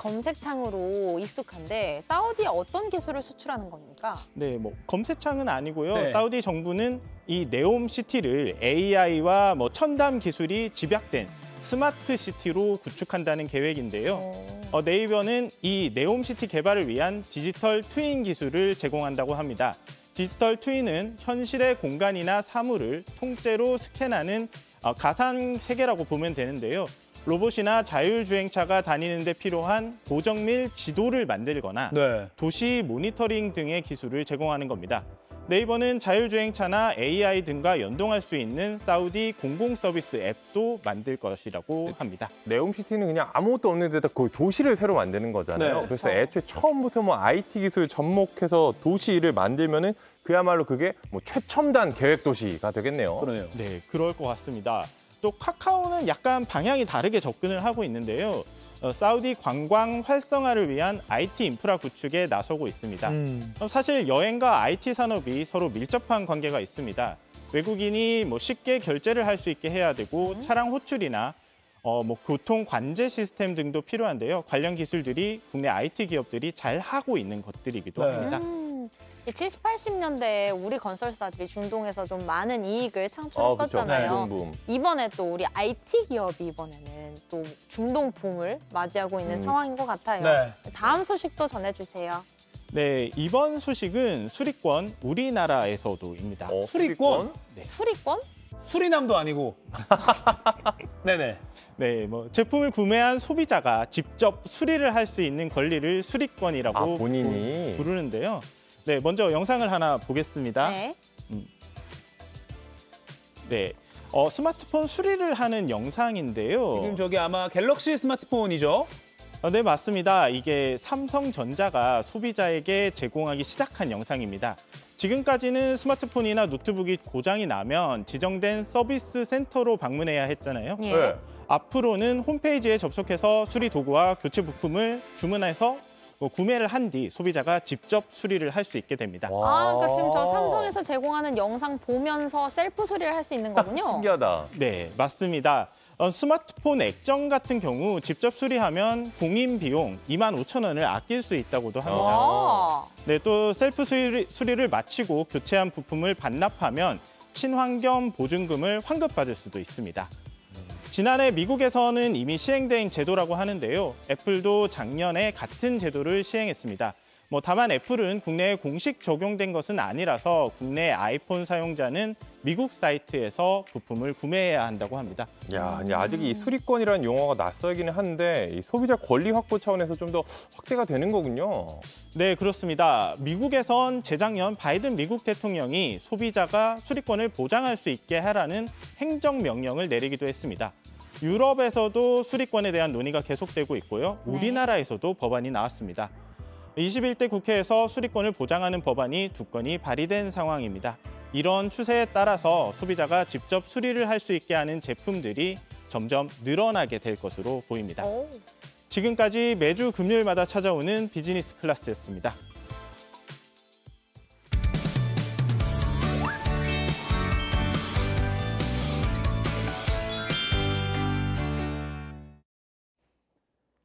검색창으로 익숙한데 사우디에 어떤 기술을 수출하는 겁니까? 네, 뭐 검색창은 아니고요. 네. 사우디 정부는 이 네옴시티를 에이아이와 뭐 첨단 기술이 집약된 스마트 시티로 구축한다는 계획인데요. 어, 네이버는 이 네옴시티 개발을 위한 디지털 트윈 기술을 제공한다고 합니다. 디지털 트윈은 현실의 공간이나 사물을 통째로 스캔하는 어, 가상 세계라고 보면 되는데요. 로봇이나 자율주행차가 다니는 데 필요한 고정밀 지도를 만들거나 네. 도시 모니터링 등의 기술을 제공하는 겁니다. 네이버는 자율주행차나 에이아이 등과 연동할 수 있는 사우디 공공서비스 앱도 만들 것이라고 합니다. 네옴시티는 그냥 아무것도 없는 데다 거의 도시를 새로 만드는 거잖아요. 네, 그래서 그렇죠. 애초에 처음부터 뭐 아이티 기술 접목해서 도시를 만들면은 그야말로 그게 뭐 최첨단 계획 도시가 되겠네요. 그러네요. 네, 그럴 것 같습니다. 또 카카오는 약간 방향이 다르게 접근을 하고 있는데요. 어, 사우디 관광 활성화를 위한 아이티 인프라 구축에 나서고 있습니다. 음. 어, 사실 여행과 아이티 산업이 서로 밀접한 관계가 있습니다. 외국인이 뭐 쉽게 결제를 할 수 있게 해야 되고 차량 호출이나 어, 뭐 교통 관제 시스템 등도 필요한데요. 관련 기술들이 국내 아이티 기업들이 잘 하고 있는 것들이기도 네. 합니다. 음. 칠십, 팔십 년대에 우리 건설사들이 중동에서 좀 많은 이익을 창출했었잖아요. 어, 그렇죠. 네. 이번에 또 우리 아이티 기업이 이번에는 또 중동 붐을 맞이하고 있는 음. 상황인 것 같아요. 네. 다음 소식도 전해주세요. 네, 이번 소식은 수리권 우리나라에서도입니다. 어, 수리권? 네. 수리권? 수리남도 아니고. 네네. 네, 뭐 제품을 구매한 소비자가 직접 수리를 할 수 있는 권리를 수리권이라고 아, 본인이? 부- 부르는데요. 네, 먼저 영상을 하나 보겠습니다. 네. 네, 어, 스마트폰 수리를 하는 영상인데요. 지금 저기 아마 갤럭시 스마트폰이죠? 어, 네, 맞습니다. 이게 삼성전자가 소비자에게 제공하기 시작한 영상입니다. 지금까지는 스마트폰이나 노트북이 고장이 나면 지정된 서비스 센터로 방문해야 했잖아요. 예. 네. 앞으로는 홈페이지에 접속해서 수리 도구와 교체 부품을 주문해서 뭐 구매를 한 뒤 소비자가 직접 수리를 할 수 있게 됩니다. 아, 그러니까 지금 저 삼성에서 제공하는 영상 보면서 셀프 수리를 할 수 있는 거군요. 신기하다. 네, 맞습니다. 어, 스마트폰 액정 같은 경우 직접 수리하면 공인 비용 이만 오천 원을 아낄 수 있다고도 합니다. 와. 네, 또 셀프 수리, 수리를 마치고 교체한 부품을 반납하면 친환경 보증금을 환급받을 수도 있습니다. 지난해 미국에서는 이미 시행된 제도라고 하는데요. 애플도 작년에 같은 제도를 시행했습니다. 뭐 다만 애플은 국내에 공식 적용된 것은 아니라서 국내 아이폰 사용자는 미국 사이트에서 부품을 구매해야 한다고 합니다. 야, 이제 아직 이 수리권이라는 용어가 낯설기는 한데 이 소비자 권리 확보 차원에서 좀 더 확대가 되는 거군요. 네, 그렇습니다. 미국에선 재작년 바이든 미국 대통령이 소비자가 수리권을 보장할 수 있게 하라는 행정명령을 내리기도 했습니다. 유럽에서도 수리권에 대한 논의가 계속되고 있고요. 우리나라에서도 법안이 나왔습니다. 이십일 대 국회에서 수리권을 보장하는 법안이 두 건이 발의된 상황입니다. 이런 추세에 따라서 소비자가 직접 수리를 할 수 있게 하는 제품들이 점점 늘어나게 될 것으로 보입니다. 오. 지금까지 매주 금요일마다 찾아오는 비즈니스 클래스였습니다.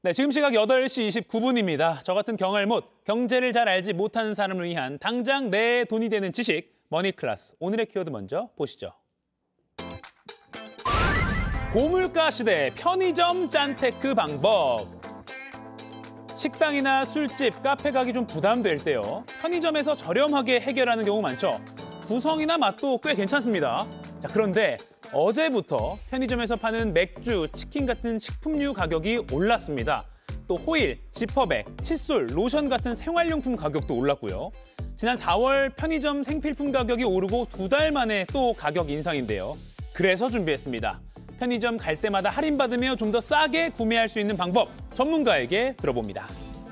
네, 지금 시각 여덟 시 이십구 분입니다. 저 같은 경알못, 경제를 잘 알지 못하는 사람을 위한 당장 내 돈이 되는 지식, 머니클래스. 오늘의 키워드 먼저 보시죠. 고물가 시대 편의점 짠테크 방법. 식당이나 술집, 카페 가기 좀 부담될 때요. 편의점에서 저렴하게 해결하는 경우 많죠. 구성이나 맛도 꽤 괜찮습니다. 자, 그런데 어제부터 편의점에서 파는 맥주, 치킨 같은 식품류 가격이 올랐습니다. 또 호일, 지퍼백, 칫솔, 로션 같은 생활용품 가격도 올랐고요. 지난 사월 편의점 생필품 가격이 오르고 두 달 만에 또 가격 인상인데요. 그래서 준비했습니다. 편의점 갈 때마다 할인받으며 좀 더 싸게 구매할 수 있는 방법, 전문가에게 들어봅니다.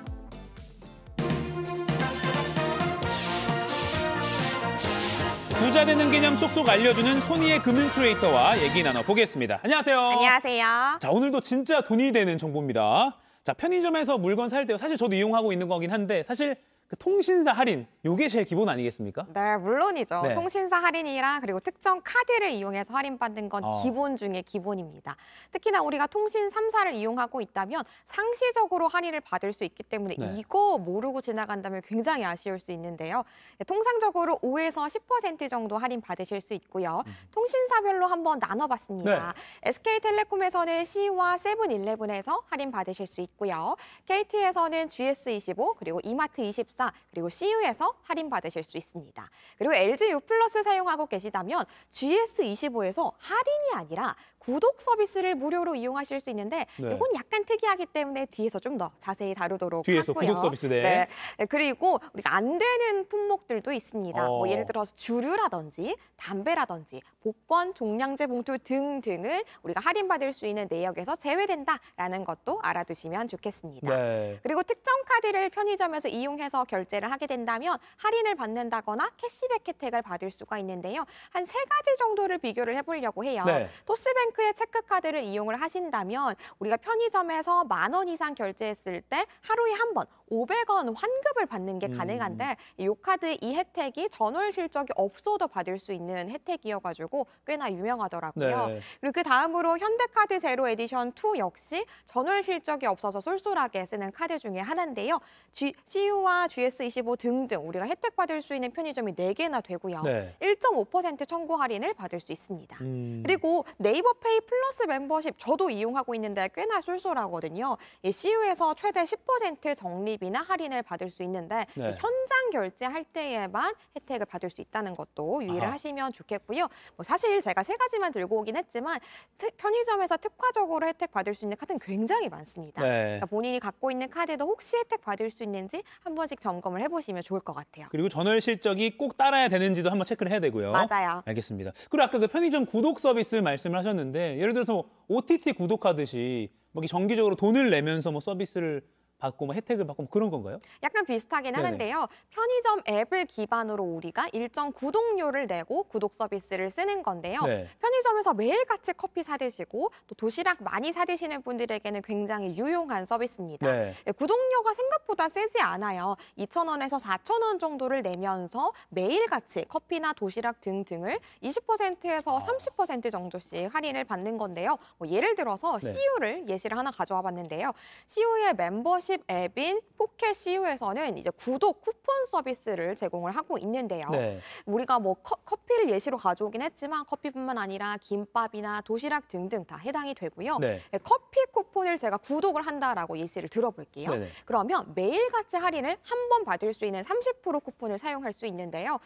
부자 되는 개념 쏙쏙 알려주는 손이의 금융 크리에이터와 얘기 나눠보겠습니다. 안녕하세요. 안녕하세요. 자, 오늘도 진짜 돈이 되는 정보입니다. 자, 편의점에서 물건 살 때 사실 저도 이용하고 있는 거긴 한데 사실 그 통신사 할인, 이게 제일 기본 아니겠습니까? 네, 물론이죠. 네. 통신사 할인이랑 그리고 특정 카드를 이용해서 할인받는 건 어. 기본 중에 기본입니다. 특히나 우리가 통신 삼 사를 이용하고 있다면 상시적으로 할인을 받을 수 있기 때문에 네. 이거 모르고 지나간다면 굉장히 아쉬울 수 있는데요. 네, 통상적으로 오에서 십 퍼센트 정도 할인 받으실 수 있고요. 음. 통신사별로 한번 나눠봤습니다. 네. 에스케이텔레콤에서는 C와 세븐일레븐에서 할인 받으실 수 있고요. 케이티에서는 지에스 이십오 그리고 이마트 이십사 그리고 씨유에서 할인 받으실 수 있습니다. 그리고 엘지 U 플러스 사용하고 계시다면 지에스 이십오에서 할인이 아니라 구독 서비스를 무료로 이용하실 수 있는데 네. 이건 약간 특이하기 때문에 뒤에서 좀 더 자세히 다루도록 뒤에서 하고요. 구독 서비스, 네. 네. 네, 그리고 우리가 안 되는 품목들도 있습니다. 어. 뭐 예를 들어서 주류라든지 담배라든지 복권, 종량제 봉투 등등은 우리가 할인받을 수 있는 내역에서 제외된다라는 것도 알아두시면 좋겠습니다. 네. 그리고 특정 카드를 편의점에서 이용해서 결제를 하게 된다면 할인을 받는다거나 캐시백 혜택을 받을 수가 있는데요. 한 세 가지 정도를 비교를 해보려고 해요. 네. 토스뱅크의 체크카드를 이용을 하신다면 우리가 편의점에서 만 원 이상 결제했을 때 하루에 한 번 오백 원 환급을 받는 게 음. 가능한데 이 카드의 이 혜택이 전월 실적이 없어도 받을 수 있는 혜택이어가지고 꽤나 유명하더라고요. 네. 그리고 그 다음으로 현대카드 제로 에디션 투 역시 전월 실적이 없어서 쏠쏠하게 쓰는 카드 중에 하나인데요. G, 씨유와 지에스 이십오 등등 우리가 혜택 받을 수 있는 편의점이 네 개나 되고요. 네. 일 점 오 퍼센트 청구 할인을 받을 수 있습니다. 음. 그리고 네이버페이 플러스 멤버십 저도 이용하고 있는데 꽤나 쏠쏠하거든요. 이 씨유에서 최대 십 퍼센트 적립이나 할인을 받을 수 있는데 네. 현장 결제할 때에만 혜택을 받을 수 있다는 것도 유의를 아하. 하시면 좋겠고요. 뭐 사실 제가 세 가지만 들고 오긴 했지만 트, 편의점에서 특화적으로 혜택 받을 수 있는 카드는 굉장히 많습니다. 네. 그러니까 본인이 갖고 있는 카드도 혹시 혜택 받을 수 있는지 한 번씩 점검을 해보시면 좋을 것 같아요. 그리고 전월 실적이 꼭 따라야 되는지도 한번 체크를 해야 되고요. 맞아요. 알겠습니다. 그리고 아까 그 편의점 구독 서비스 말씀을 하셨는데 예를 들어서 뭐 오티티 구독하듯이 뭐 이렇게 정기적으로 돈을 내면서 뭐 서비스를 받고 뭐 혜택을 받고 뭐 그런 건가요? 약간 비슷하긴 네네. 하는데요. 편의점 앱을 기반으로 우리가 일정 구독료를 내고 구독 서비스를 쓰는 건데요. 네. 편의점에서 매일같이 커피 사드시고 또 도시락 많이 사드시는 분들에게는 굉장히 유용한 서비스입니다. 네. 네, 구독료가 생각보다 세지 않아요. 이천 원에서 사천 원 정도를 내면서 매일같이 커피나 도시락 등등을 이십 퍼센트에서 삼십 퍼센트 정도씩 할인을 받는 건데요. 뭐 예를 들어서 네. 씨유를 예시를 하나 가져와 봤는데요. 씨유의 멤버십 앱인 포켓 씨유에서는 이제 구독 쿠폰 서비스를 제공을 하고 있는데요. 네. 우리가 뭐 커, 커피를 예시로 가져오긴 했지만 커피뿐만 아니라 김밥이나 도시락 등등 다 해당이 되고요. 네. 네, 커피 쿠폰을 제가 구독을 한다라고 예시를 들어볼게요. 네네. 그러면 매일같이 할인을 한 번 받을 수 있는 삼십 퍼센트 쿠폰을 사용할 수 있는데요.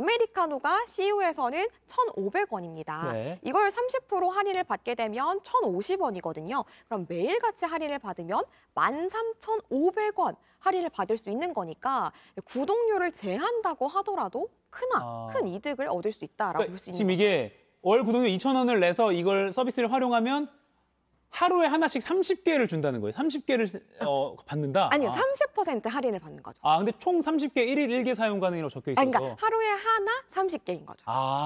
아메리카노가 씨유에서는 천오백 원입니다. 네. 이걸 삼십 퍼센트 할인을 받게 되면 천오십 원이거든요. 그럼 매일같이 할인을 받으면 만 삼천오백 원 할인을 받을 수 있는 거니까 구독료를 제한다고 하더라도 크나 아. 큰 이득을 얻을 수 있다라고 그러니까 볼 수 있는 지금 거죠. 이게 월 구독료 이천 원을 내서 이걸 서비스를 활용하면 하루에 하나씩 삼십 개를 준다는 거예요. 삼십 개를 어, 받는다? 아니요, 아. 삼십 퍼센트 할인을 받는 거죠. 아, 근데 총 삼십 개, 일 일 일 개 사용 가능이라고 적혀 있어서. 아니, 그러니까 하루에 하나 삼십 개인 거죠. 아,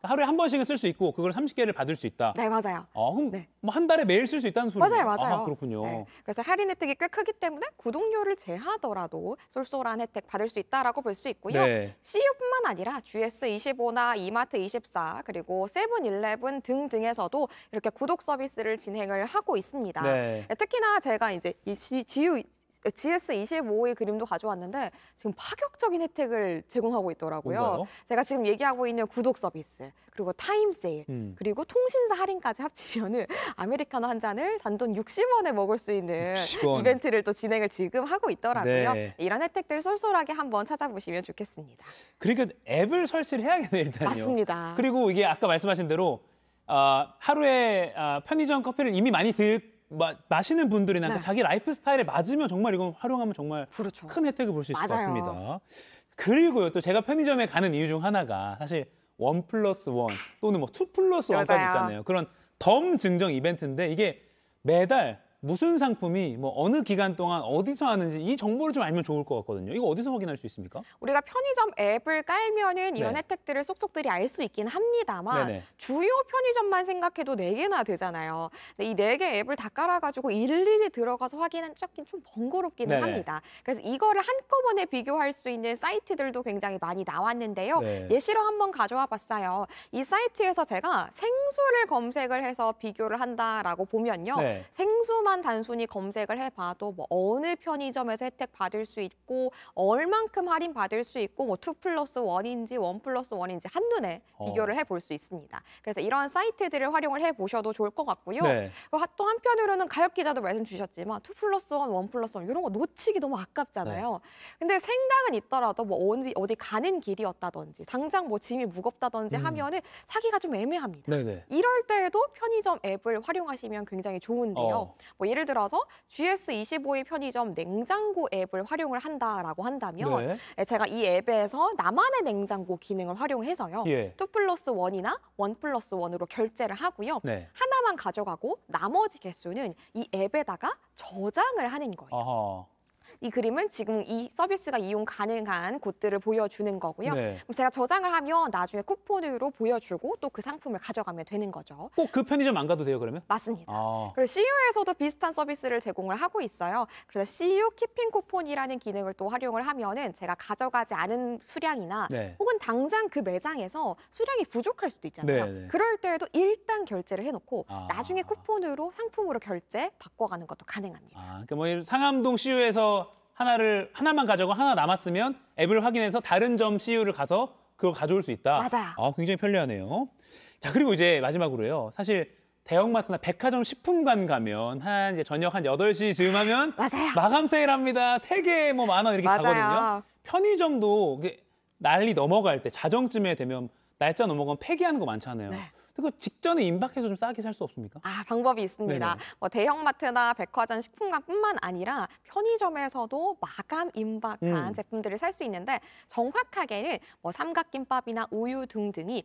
하루에 한 번씩은 쓸 수 있고 그걸 삼십 개를 받을 수 있다. 네, 맞아요. 어, 그럼 네. 뭐 한 달에 매일 쓸 수 있다는 소리예요? 맞아요, 맞아요. 아, 그렇군요. 네. 그래서 할인 혜택이 꽤 크기 때문에 구독료를 제하더라도 쏠쏠한 혜택 받을 수 있다라고 볼 수 있고요. 네. 씨유뿐만 아니라 지에스 이십오나 이마트 이십사 그리고 세븐일레븐 등등에서도 이렇게 구독 서비스를 진행을 하고 있습니다. 네. 특히나 제가 이제 이 지유 지에스 이십오의 그림도 가져왔는데 지금 파격적인 혜택을 제공하고 있더라고요. 뭔가요? 제가 지금 얘기하고 있는 구독 서비스, 그리고 타임 세일, 음. 그리고 통신사 할인까지 합치면은 아메리카노 한 잔을 단돈 육십 원에 먹을 수 있는 육십 원. 이벤트를 또 진행을 지금 하고 있더라고요. 네. 이런 혜택들 쏠쏠하게 한번 찾아보시면 좋겠습니다. 그러니까 앱을 설치를 해야겠네요, 일단요. 맞습니다. 그리고 이게 아까 말씀하신 대로 어, 하루에 어, 편의점 커피를 이미 많이 드, 마, 마시는 분들이나 네. 그 자기 라이프 스타일에 맞으면 정말 이건 활용하면 정말 그렇죠. 큰 혜택을 볼 수 있을 맞아요. 것 같습니다. 그리고요, 또 제가 편의점에 가는 이유 중 하나가 사실 원 플러스 원 또는 뭐 투 플러스 원까지 맞아요. 있잖아요. 그런 덤 증정 이벤트인데 이게 매달 무슨 상품이 뭐 어느 기간 동안 어디서 하는지 이 정보를 좀 알면 좋을 것 같거든요. 이거 어디서 확인할 수 있습니까? 우리가 편의점 앱을 깔면은 이런 네. 혜택들을 속속들이 알 수 있긴 합니다만 네네. 주요 편의점만 생각해도 네 개나 되잖아요. 근데 이 네 개 앱을 다 깔아가지고 일일이 들어가서 확인은 조금 좀 번거롭기는 네네. 합니다. 그래서 이거를 한꺼번에 비교할 수 있는 사이트들도 굉장히 많이 나왔는데요. 네. 예시로 한번 가져와 봤어요. 이 사이트에서 제가 생수를 검색을 해서 비교를 한다라고 보면요. 네. 생수만 단순히 검색을 해봐도 뭐 어느 편의점에서 혜택 받을 수 있고 얼만큼 할인 받을 수 있고 뭐 투 플러스 원인지 원 플러스 원인지 한눈에 어. 비교를 해볼 수 있습니다. 그래서 이런 사이트들을 활용을 해보셔도 좋을 것 같고요. 네. 또 한편으로는 가혁 기자도 말씀 주셨지만 투 플러스 원, 원 플러스 원 이런 거 놓치기 너무 아깝잖아요. 근데 생각은 있더라도 뭐 어디, 어디 가는 길이었다든지 당장 뭐 짐이 무겁다든지 음. 하면은 사기가 좀 애매합니다. 네네. 이럴 때에도 편의점 앱을 활용하시면 굉장히 좋은데요. 어. 뭐 예를 들어서 지에스 이십오의 편의점 냉장고 앱을 활용을 한다라고 한다면 네. 제가 이 앱에서 나만의 냉장고 기능을 활용해서요. 예. 투 플러스 원이나 원 플러스 원으로 결제를 하고요. 네. 하나만 가져가고 나머지 개수는 이 앱에다가 저장을 하는 거예요. 아하. 이 그림은 지금 이 서비스가 이용 가능한 곳들을 보여주는 거고요. 네. 그럼 제가 저장을 하면 나중에 쿠폰으로 보여주고 또 그 상품을 가져가면 되는 거죠. 꼭 그 편의점 안 가도 돼요, 그러면? 맞습니다. 아. 그리고 씨유에서도 비슷한 서비스를 제공을 하고 있어요. 그래서 씨유 키핑 쿠폰이라는 기능을 또 활용을 하면은 제가 가져가지 않은 수량이나 네. 혹은 당장 그 매장에서 수량이 부족할 수도 있잖아요. 네, 네. 그럴 때에도 일단 결제를 해놓고 아. 나중에 쿠폰으로 상품으로 결제 바꿔가는 것도 가능합니다. 아, 그러니까 뭐 예를 상암동 씨유에서 하나를 하나만 가져고 하나 남았으면 앱을 확인해서 다른 점 씨유를 가서 그걸 가져올 수 있다. 맞아요. 아, 굉장히 편리하네요. 자, 그리고 이제 마지막으로요. 사실 대형마트나 백화점 식품관 가면 한 이제 저녁 한 여덟 시 즈음 하면 맞아요. 마감 세일합니다. 세 개 뭐 만 원 이렇게 맞아요. 가거든요. 편의점도 이게 날이 넘어갈 때 자정쯤에 되면 날짜 넘어가면 폐기하는 거 많잖아요. 네. 그 직전에 임박해서 좀 싸게 살 수 없습니까? 아, 방법이 있습니다. 네네. 뭐 대형마트나 백화점 식품관뿐만 아니라 편의점에서도 마감 임박한 음. 제품들을 살 수 있는데 정확하게는 뭐 삼각김밥이나 우유 등등이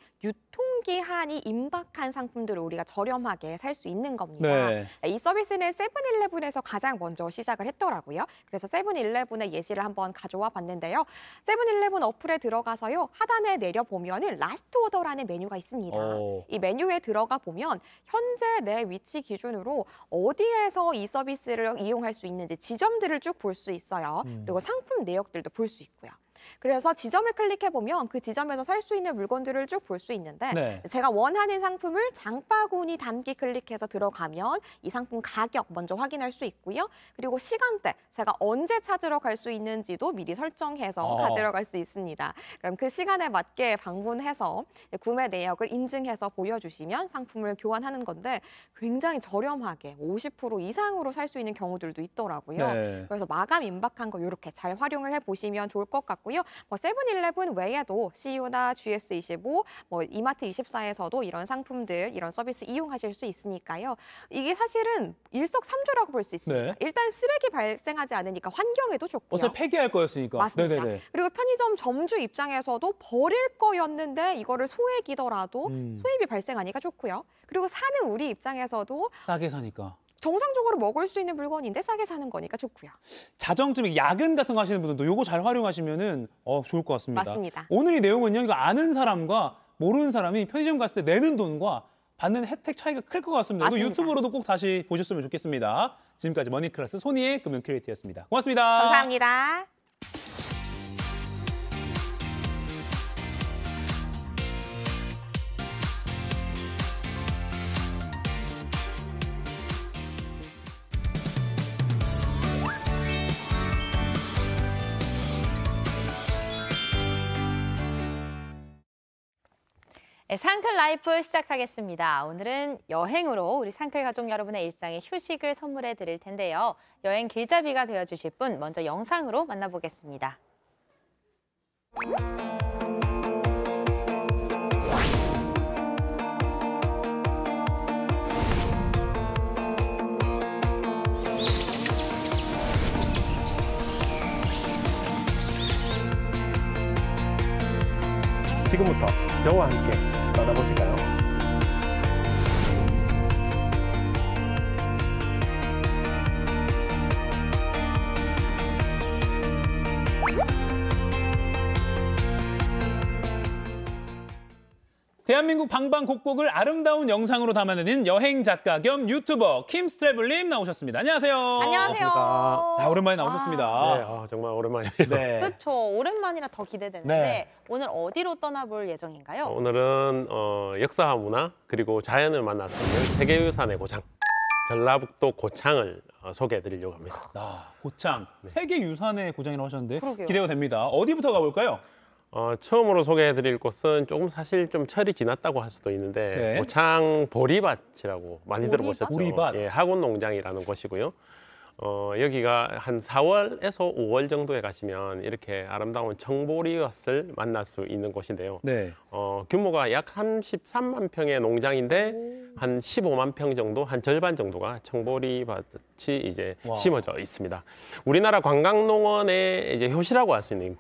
유통기한이 임박한 상품들을 우리가 저렴하게 살 수 있는 겁니다. 네. 이 서비스는 세븐일레븐에서 가장 먼저 시작을 했더라고요. 그래서 세븐일레븐의 예시를 한번 가져와 봤는데요. 세븐일레븐 어플에 들어가서요. 하단에 내려보면은 라스트 오더라는 메뉴가 있습니다. 오. 이 메뉴에 들어가 보면 현재 내 위치 기준으로 어디에서 이 서비스를 이용할 수 있는지 지점들을 쭉 볼 수 있어요. 음. 그리고 상품 내역들도 볼 수 있고요. 그래서 지점을 클릭해보면 그 지점에서 살 수 있는 물건들을 쭉 볼 수 있는데 네. 제가 원하는 상품을 장바구니 담기 클릭해서 들어가면 이 상품 가격 먼저 확인할 수 있고요. 그리고 시간대, 제가 언제 찾으러 갈 수 있는지도 미리 설정해서 어. 가지러 갈 수 있습니다. 그럼 그 시간에 맞게 방문해서 구매 내역을 인증해서 보여주시면 상품을 교환하는 건데 굉장히 저렴하게 오십 퍼센트 이상으로 살 수 있는 경우들도 있더라고요. 네. 그래서 마감 임박한 거 이렇게 잘 활용을 해보시면 좋을 것 같고요. 뭐 세븐일레븐 외에도 씨유나 지에스 이십오, 뭐 이마트 이십사에서도 이런 상품들, 이런 서비스 이용하실 수 있으니까요. 이게 사실은 일석삼조라고 볼 수 있습니다. 네. 일단 쓰레기 발생하지 않으니까 환경에도 좋고요. 어차피 폐기할 거였으니까. 맞습니다. 네네네. 그리고 편의점 점주 입장에서도 버릴 거였는데 이거를 소액이더라도 음. 수입이 발생하니까 좋고요. 그리고 사는 우리 입장에서도 싸게 사니까. 정상적으로 먹을 수 있는 물건인데 싸게 사는 거니까 좋고요. 자정쯤에 야근 같은 거 하시는 분들도 요거 잘 활용하시면은 어, 좋을 것 같습니다. 맞습니다. 오늘 이 내용은요, 이거 아는 사람과 모르는 사람이 편의점 갔을 때 내는 돈과 받는 혜택 차이가 클 것 같습니다. 이거 유튜브로도 꼭 다시 보셨으면 좋겠습니다. 지금까지 머니클래스 손희의 금융 큐레이터였습니다. 고맙습니다. 감사합니다. 네, 상클 라이프 시작하겠습니다. 오늘은 여행으로 우리 상클 가족 여러분의 일상에 휴식을 선물해 드릴 텐데요. 여행 길잡이가 되어주실 분 먼저 영상으로 만나보겠습니다. 지금부터 저와 함께 떠나보실까요? 대한민국 방방곡곡을 아름다운 영상으로 담아내는 여행 작가 겸 유튜버 킴스트래블님 나오셨습니다. 안녕하세요. 안녕하세요. 아, 오랜만에 나오셨습니다. 네, 아, 정말 오랜만이에요. 네. 그렇죠. 오랜만이라 더 기대되는데 네. 오늘 어디로 떠나볼 예정인가요? 오늘은 어, 역사와 문화 그리고 자연을 만날 수 있는 세계유산의 고장 전라북도 고창을 어, 소개해드리려고 합니다. 아, 고창, 네. 세계유산의 고장이라고 하셨는데 그러게요. 기대가 됩니다. 어디부터 가볼까요? 어, 처음으로 소개해드릴 곳은 조금 사실 좀 철이 지났다고 할 수도 있는데 네. 고창 보리밭이라고 많이 보리밭? 들어보셨죠? 보리밭. 예, 학원농장이라는 곳이고요. 어, 여기가 한 사월에서 오월 정도에 가시면 이렇게 아름다운 청보리밭을 만날 수 있는 곳인데요. 네. 어, 규모가 약 삼십삼만 평의 농장인데 한 십오만 평 정도, 한 절반 정도가 청보리밭이 이제 와. 심어져 있습니다. 우리나라 관광농원의 이제 효시라고 할 수 있는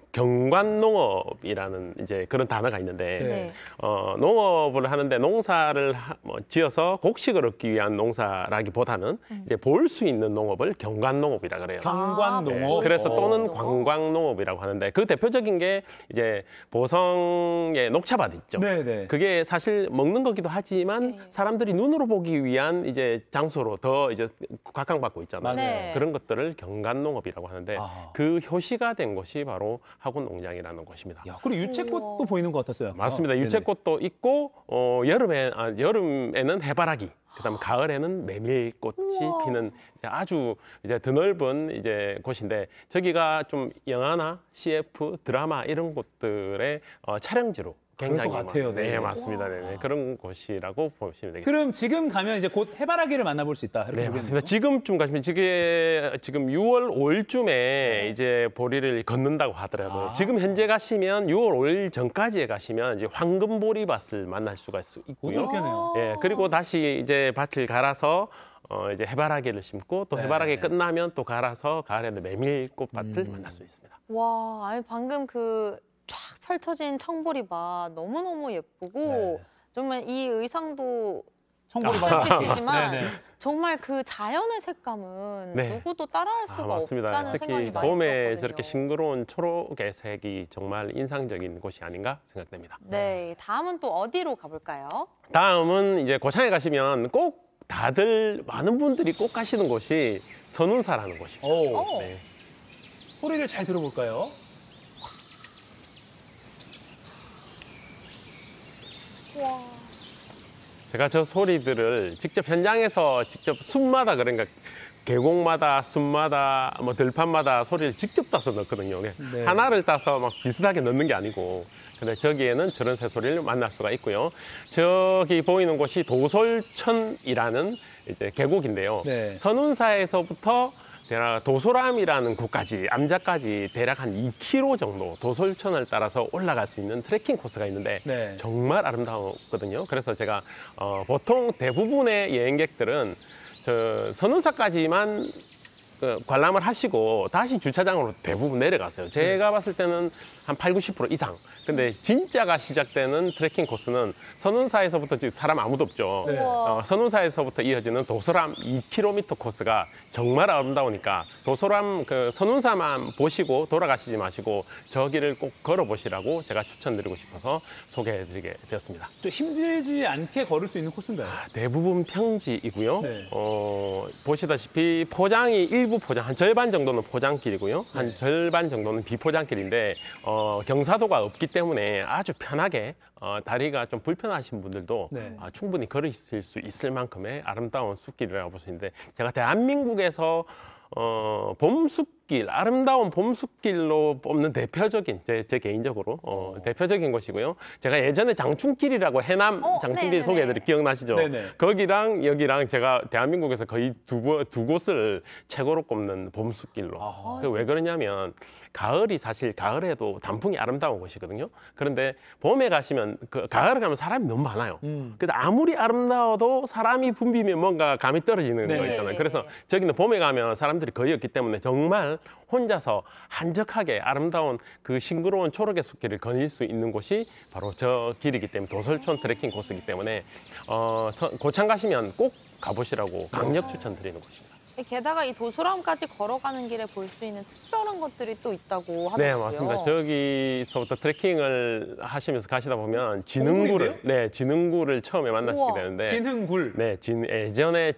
경관농업이라는 이제 그런 단어가 있는데 네. 어, 농업을 하는데 농사를 하, 뭐, 지어서 곡식을 얻기 위한 농사라기보다는 음. 이제 볼 수 있는 농업을 경관농업이라 그래요. 경관농업. 그래서 또는 어. 관광농업이라고 하는데 그 대표적인 게 이제 보성의 녹차밭 있죠. 네네. 그게 사실 먹는 거기도 하지만 사람들이 눈으로 보기 위한 이제 장소로 더 이제 각광받고 있잖아요. 맞아요. 네. 그런 것들을 경관농업이라고 하는데 아. 그 효시가 된 곳이 바로 학원농장이라는 곳입니다. 야, 그리고 유채꽃도 보이는 것 같았어요. 맞습니다. 어, 유채꽃도 있고 어, 여름에 아, 여름에는 해바라기, 그다음 가을에는 메밀꽃이 우와. 피는 이제 아주 이제 드넓은 이제 곳인데 저기가 좀 영화나 씨에프 드라마 이런 곳들의 어, 촬영지로 그럴 굉장히 것 같아요. 많- 네, 네. 맞습니다. 네, 네. 그런 곳이라고 보시면 되겠습니다. 그럼 지금 가면 이제 곧 해바라기를 만나볼 수 있다. 이렇게 네, 보겠네요. 맞습니다. 지금쯤 가시면 지금 지금 유월 오일쯤에 네. 이제 보리를 걷는다고 하더라고요. 아. 지금 현재 가시면 유월 오일 전까지에 가시면 이제 황금보리밭을 만날 수가 있- 있고요. 어떻게네요. 예, 그리고 다시 이제 밭을 갈아서 어 이제 해바라기를 심고 또 네. 해바라기 끝나면 또 갈아서 가을에는 메밀꽃밭을 음. 만날 수 있습니다. 와, 아니 방금 그 쫙 펼쳐진 청보리밭 너무너무 예쁘고 정말 이 의상도 청보리밭. 햇빛이지만 네네. 정말 그 자연의 색감은 네. 누구도 따라할 수가 아, 맞습니다. 없다는 특히 생각이 많이 봄에 들었거든요. 저렇게 싱그러운 초록의 색이 정말 인상적인 곳이 아닌가 생각됩니다. 네, 다음은 또 어디로 가볼까요? 다음은 이제 고창에 가시면 꼭 다들 많은 분들이 꼭 가시는 곳이 선운사라는 곳입니다. 오. 네. 소리를 잘 들어볼까요? 와. 제가 저 소리들을 직접 현장에서 직접 숲마다 그러니까 계곡마다 숲마다 뭐 들판마다 소리를 직접 따서 넣거든요. 네. 하나를 따서 막 비슷하게 넣는 게 아니고 근데 저기에는 저런 새소리를 만날 수가 있고요. 저기 보이는 곳이 도솔천이라는 이제 계곡인데요. 네. 선운사에서부터 대략 도소람이라는 곳까지 암자까지 대략 한 이 킬로미터 정도 도솔천을 따라서 올라갈 수 있는 트레킹 코스가 있는데 네. 정말 아름다웠거든요. 그래서 제가 어, 보통 대부분의 여행객들은 저 선운사까지만 그 관람을 하시고 다시 주차장으로 대부분 내려가세요. 제가 봤을 때는 한 팔, 구십 퍼센트 이상. 근데 진짜가 시작되는 트레킹 코스는 선운사에서부터 지금 사람 아무도 없죠. 네. 어, 선운사에서부터 이어지는 도소람 이 킬로미터 코스가 정말 아름다우니까 도소람 그 선운사만 보시고 돌아가시지 마시고 저 길을 꼭 걸어보시라고 제가 추천드리고 싶어서 소개해드리게 되었습니다. 좀 힘들지 않게 걸을 수 있는 코스인가요? 아, 대부분 평지이고요. 네. 어, 보시다시피 포장이 일부 포장, 한 절반 정도는 포장길이고요. 한 네. 절반 정도는 비포장길인데 어, 경사도가 없기 때문에 아주 편하게 어, 다리가 좀 불편하신 분들도 네. 어, 충분히 걸으실 수 있을 만큼의 아름다운 숲길이라고 볼 수 있는데 제가 대한민국에서 어, 봄숲길, 아름다운 봄숲길로 뽑는 대표적인, 제, 제 개인적으로 어, 대표적인 곳이고요. 제가 예전에 장충길이라고 해남 어, 장충길 소개해드릴 기억나시죠? 네네. 거기랑 여기랑 제가 대한민국에서 거의 두, 번- 두 곳을 최고로 꼽는 봄숲길로. 아하. 그 왜 그러냐면 가을이 사실 가을에도 단풍이 아름다운 곳이거든요. 그런데 봄에 가시면 그 가을에 가면 사람이 너무 많아요. 음. 근데 아무리 아름다워도 사람이 붐비면 뭔가 감이 떨어지는 네. 거 있잖아요. 그래서 저기는 봄에 가면 사람들이 거의 없기 때문에 정말 혼자서 한적하게 아름다운 그 싱그러운 초록의 숲길을 거닐 수 있는 곳이 바로 저 길이기 때문에 도솔촌 트레킹 코스이기 때문에 어, 서- 고창 가시면 꼭 가보시라고 강력 추천드리는 곳입니다. 게다가 이 도소람까지 걸어가는 길에 볼 수 있는 특별한 것들이 또 있다고 네, 하더라고요. 맞습니다. 저기서부터 트레킹을 하시면서 가시다 보면 진흥구를, 동굴인데요? 네, 진흥구를 처음에 만나시게 우와. 되는데, 진흥굴. 네, 진, 예전에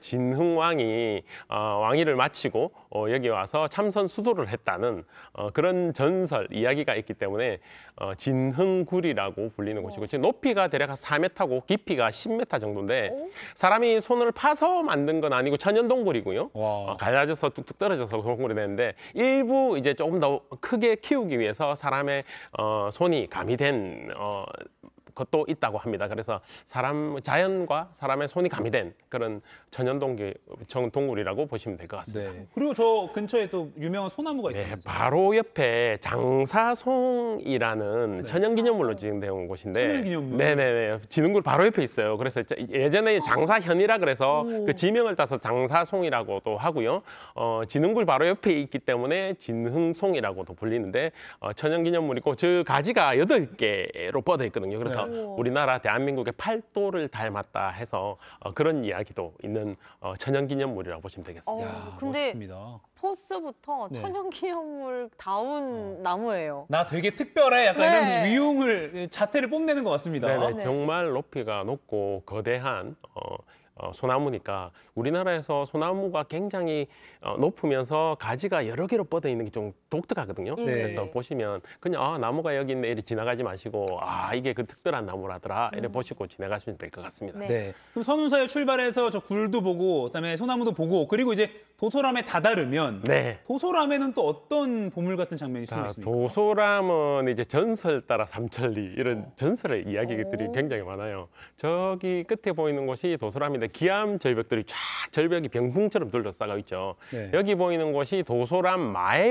진흥왕이 어, 왕위를 마치고 어, 여기 와서 참선 수도를 했다는 어, 그런 전설 이야기가 있기 때문에 어, 진흥굴이라고 불리는 곳이고 지금 높이가 대략 한 사 미터고 깊이가 십 미터 정도인데 사람이 손을 파서 만든 건 아니고 천연 동굴이고요. 어, 갈라져서 뚝뚝 떨어져서 동굴이 되는데 일부 이제 조금 더 크게 키우기 위해서 사람의 어, 손이 가미된 어, 것도 있다고 합니다. 그래서 사람 자연과 사람의 손이 가미된 그런 천연 동굴, 동굴이라고 보시면 될 것 같습니다. 네. 그리고 저 근처에 또 유명한 소나무가 네, 있다면서요? 바로 옆에 장사송이라는 천연기념물로 지정된 곳인데, 천연기념물? 네네네, 진흥굴 바로 옆에 있어요. 그래서 예전에 장사현이라 그래서 그 지명을 따서 장사송이라고도 하고요. 어, 진흥굴 바로 옆에 있기 때문에 진흥송이라고도 불리는데 어, 천연기념물이고 저 가지가 여덟 개로 뻗어 있거든요. 그래서 네. 우리나라 대한민국의 팔도를 닮았다 해서 어, 그런 이야기도 있는 어, 천연기념물이라고 보시면 되겠습니다. 어, 야, 근데 멋있습니다. 포스부터 네. 천연기념물 다운 나무예요. 나 되게 특별해. 약간 네. 이런 위용을, 자태를 뽐내는 것 같습니다. 네네, 네. 정말 높이가 높고 거대한 어, 어, 소나무니까 우리나라에서 소나무가 굉장히 어, 높으면서 가지가 여러 개로 뻗어 있는 게 좀 독특하거든요. 네. 그래서 보시면 그냥 아, 나무가 여기 있네 이렇게 지나가지 마시고 아 이게 그 특별한 나무라더라 이렇게 보시고 지나가시면 될 것 같습니다. 네. 네. 그럼 선운사에 출발해서 저 굴도 보고, 그다음에 소나무도 보고, 그리고 이제 도소람에 다다르면 네. 도소람에는 또 어떤 보물 같은 장면이 숨어 자, 있습니까? 도소람은 이제 전설 따라 삼천리 이런 전설의 이야기들이 굉장히 많아요. 저기 끝에 보이는 곳이 도소람인데 기암 절벽들이 쫙 절벽이 병풍처럼 둘러싸여 있죠. 네. 여기 보이는 곳이 도소람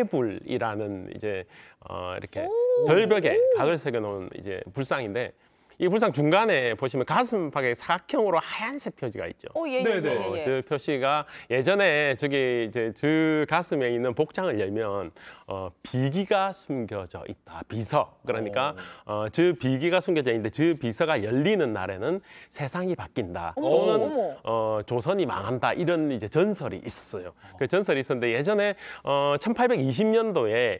마애불이라는 이제 어, 이렇게 절벽에 각을 새겨놓은 이제 불상인데. 이 불상 중간에 보시면 가슴팍에 사각형으로 하얀색 표지가 있죠. 어, 예, 예, 네네. 예, 예. 그 표시가 예전에 저기 이제 저 가슴에 있는 복장을 열면 어, 비기가 숨겨져 있다. 비서. 그러니까 어, 저 비기가 숨겨져 있는데 저 비서가 열리는 날에는 세상이 바뀐다. 어머, 또는 어머. 어, 조선이 망한다. 이런 이제 전설이 있었어요. 그 전설이 있었는데 예전에 어, 천팔백이십 년도에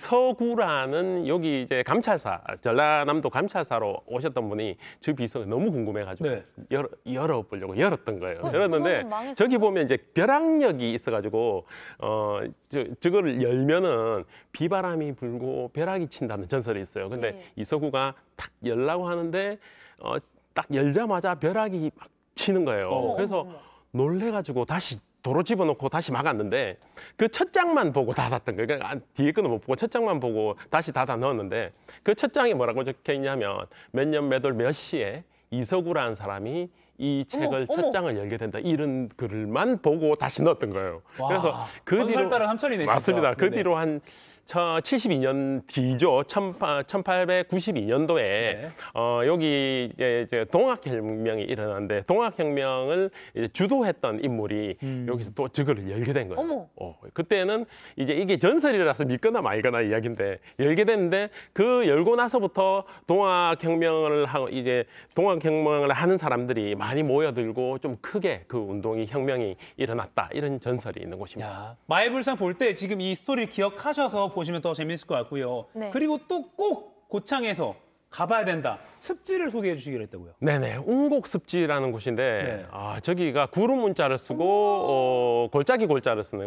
이서구라는 여기 이제 감찰사, 전라남도 감찰사로 오셨던 분이 저 비서가 너무 궁금해가지고 네. 열어, 열어보려고 열었던 거예요. 어, 열었는데 그거는 망했어요. 저기 보면 이제 벼락력이 있어가지고 어, 저, 저거를 열면은 비바람이 불고 벼락이 친다는 전설이 있어요. 근데 네. 이서구가 탁 열라고 하는데 어, 딱 열자마자 벼락이 막 치는 거예요. 어머, 그래서 놀래가지고 다시 도로 집어넣고 다시 막았는데 그 첫 장만 보고 닫았던 거예요. 그러니까 뒤에 거는 못 보고 첫 장만 보고 다시 닫아 넣었는데 그 첫 장에 뭐라고 적혀 있냐면 몇 년 몇 월 몇 시에 이서구라는 사람이 이 책을 어머, 첫 어머. 장을 열게 된다. 이런 글만 보고 다시 넣었던 거예요. 와, 그래서 그 전설 뒤로 따라 삼천이네, 진짜. 맞습니다. 그 네네. 뒤로 한 칠십이 년 뒤죠. 천팔백구십이 년도에 네. 어, 여기 이제, 이제 동학혁명이 일어났는데 동학혁명을 이제 주도했던 인물이 음. 여기서 또 저거를 열게 된 거예요. 어머. 어, 그때는 이제 이게 전설이라서 믿거나 말거나 이야기인데 열게 됐는데 그 열고 나서부터 동학혁명을 하고 이제 동학혁명을 하는 사람들이 많이 모여들고 좀 크게 그 운동이 혁명이 일어났다 이런 전설이 있는 곳입니다. 야, 마이블상 볼 때 지금 이 스토리를 기억하셔서 보시면 더 재밌을 것 같고요. 네. 그리고 또 꼭 고창에서 가봐야 된다. 습지를 소개해 주시기로 했다고요. 네네, 운곡습지라는 곳인데 네. 아 저기가 구름 문자를 쓰고 어, 골짜기 골자를 쓰는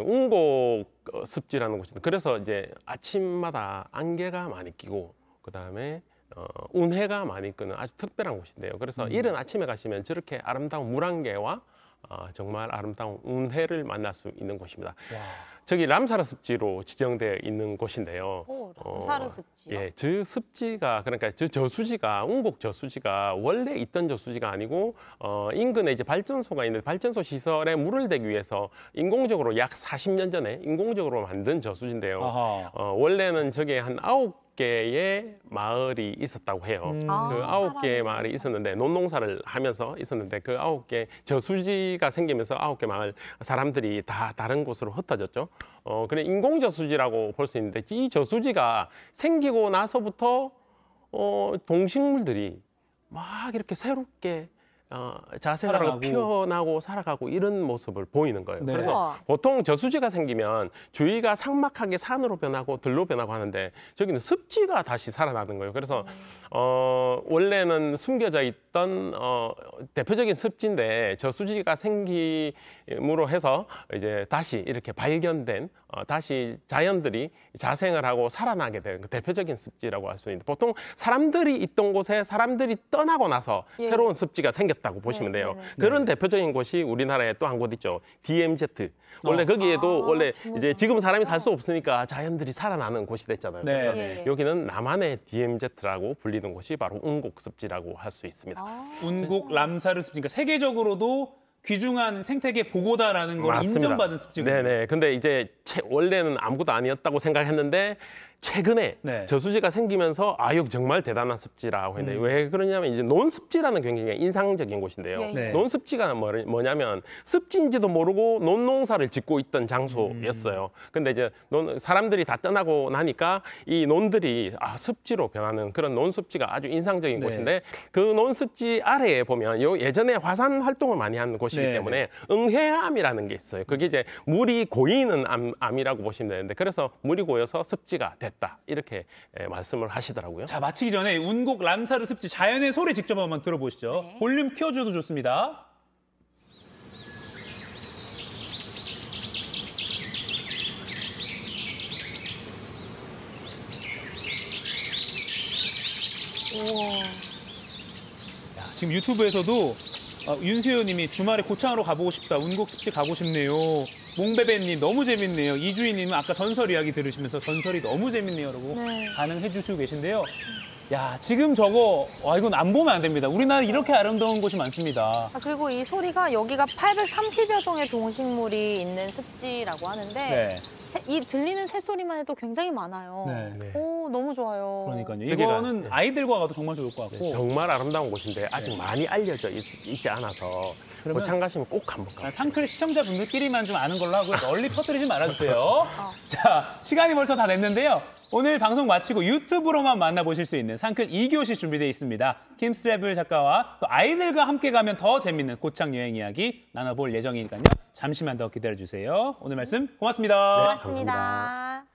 운곡습지라는 곳인데 그래서 이제 아침마다 안개가 많이 끼고 그 다음에 어, 운해가 많이 끄는 아주 특별한 곳인데요. 그래서 음. 이른 아침에 가시면 저렇게 아름다운 물안개와 어, 정말 아름다운 운해를 만날 수 있는 곳입니다. 와. 저기 람사르 습지로 지정되어 있는 곳인데요. 오, 람사르 습지요? 예, 저 습지가 그러니까 저 저수지가 운곡 저수지가 원래 있던 저수지가 아니고 어, 인근에 이제 발전소가 있는데 발전소 시설에 물을 대기 위해서 인공적으로 약 사십 년 전에 인공적으로 만든 저수지인데요. 아하. 어, 원래는 저게 한 아홉 개의 마을이 있었다고 해요. 음. 그 아, 아홉 개의 사람이 마을이 있었는데 논농사를 하면서 있었는데 그 아홉 개 저수지가 생기면서 아홉 개 마을 사람들이 다 다른 곳으로 흩어졌죠. 어, 그래 인공 저수지라고 볼 수 있는데 이 저수지가 생기고 나서부터 어, 동식물들이 막 이렇게 새롭게 어, 자생을 하고 살아나고. 피어나고 살아가고 이런 모습을 보이는 거예요. 네. 그래서 우와. 보통 저수지가 생기면 주위가 삭막하게 산으로 변하고 들로 변하고 하는데 저기는 습지가 다시 살아나는 거예요. 그래서 어, 원래는 숨겨져 있던 어, 대표적인 습지인데 저수지가 생김으로 해서 이제 다시 이렇게 발견된 어, 다시 자연들이 자생을 하고 살아나게 된 그 대표적인 습지라고 할 수 있는데 보통 사람들이 있던 곳에 사람들이 떠나고 나서 예. 새로운 습지가 생겼다고 보시면 네, 돼요. 네, 네. 그런 대표적인 곳이 우리나라에 또 한 곳 있죠. 디엠제트. 원래 어. 거기에도 아, 원래 그거구나. 이제 지금 사람이 살 수 없으니까 자연들이 살아나는 곳이 됐잖아요. 네. 그래서 예, 예. 여기는 남한의 디엠제트라고 불리는 곳이 바로 운곡습지라고 할 수 있습니다. 아. 운곡 람사르 습지. 그러니까 세계적으로도 귀중한 생태계 보고다라는 걸 맞습니다. 인정받은 습지군요. 네네. 근데 이제 채- 원래는 아무것도 아니었다고 생각했는데 최근에 네. 저수지가 생기면서 아 여기 정말 대단한 습지라고 했는데 음. 왜 그러냐면 이제 논습지라는 굉장히 인상적인 곳인데요. 예, 예. 네. 논습지가 뭐- 뭐냐면 습지인지도 모르고 논농사를 짓고 있던 장소였어요. 근데 이제 논, 사람들이 다 떠나고 나니까 이 논들이 아 습지로 변하는 그런 논습지가 아주 인상적인 네. 곳인데 그 논습지 아래에 보면 요 예전에 화산 활동을 많이 하는 곳이기 네, 때문에 응해암이라는 게 있어요. 그게 이제 물이 고이는 암, 암이라고 보시면 되는데 그래서 물이 고여서 습지가 됐다 이렇게 예, 말씀을 하시더라고요. 자, 마치기 전에 운곡 람사르 습지 자연의 소리 직접 한번 들어보시죠. 네. 볼륨 키워줘도 좋습니다. 우와. 야, 지금 유튜브에서도 어, 윤수효님이 주말에 고창으로 가보고 싶다. 운곡 습지 가고 싶네요. 몽베베님 너무 재밌네요. 이주희님은 아까 전설 이야기 들으시면서 전설이 너무 재밌네요라고 네. 반응해 주시고 계신데요. 야, 지금 저거 와 이건 안 보면 안 됩니다. 우리나라 이렇게 아름다운 곳이 많습니다. 아, 그리고 이 소리가 여기가 팔백삼십여 종의 동식물이 있는 습지라고 하는데 네. 새- 이 들리는 새소리만 해도 굉장히 많아요. 네. 네. 오, 너무 좋아요. 그러니까요. 저기가- 이거는 네. 아이들과 가도 정말 좋을 것 같고. 정말 아름다운 곳인데 아직 네. 많이 알려져 있, 있지 않아서 그러면- 고창 가시면 꼭 한번 아, 가보세요. 상클 시청자분들끼리만 좀 아는 걸로 하고요. 널리 퍼뜨리지 말아주세요. 자, 시간이 벌써 다 됐는데요. 오늘 방송 마치고 유튜브로만 만나보실 수 있는 상클 이 교시 준비되어 있습니다. 김스트래블 작가와 또 아이들과 함께 가면 더 재밌는 고창 여행 이야기 나눠볼 예정이니까요. 잠시만 더 기다려주세요. 오늘 말씀 고맙습니다. 고맙습니다.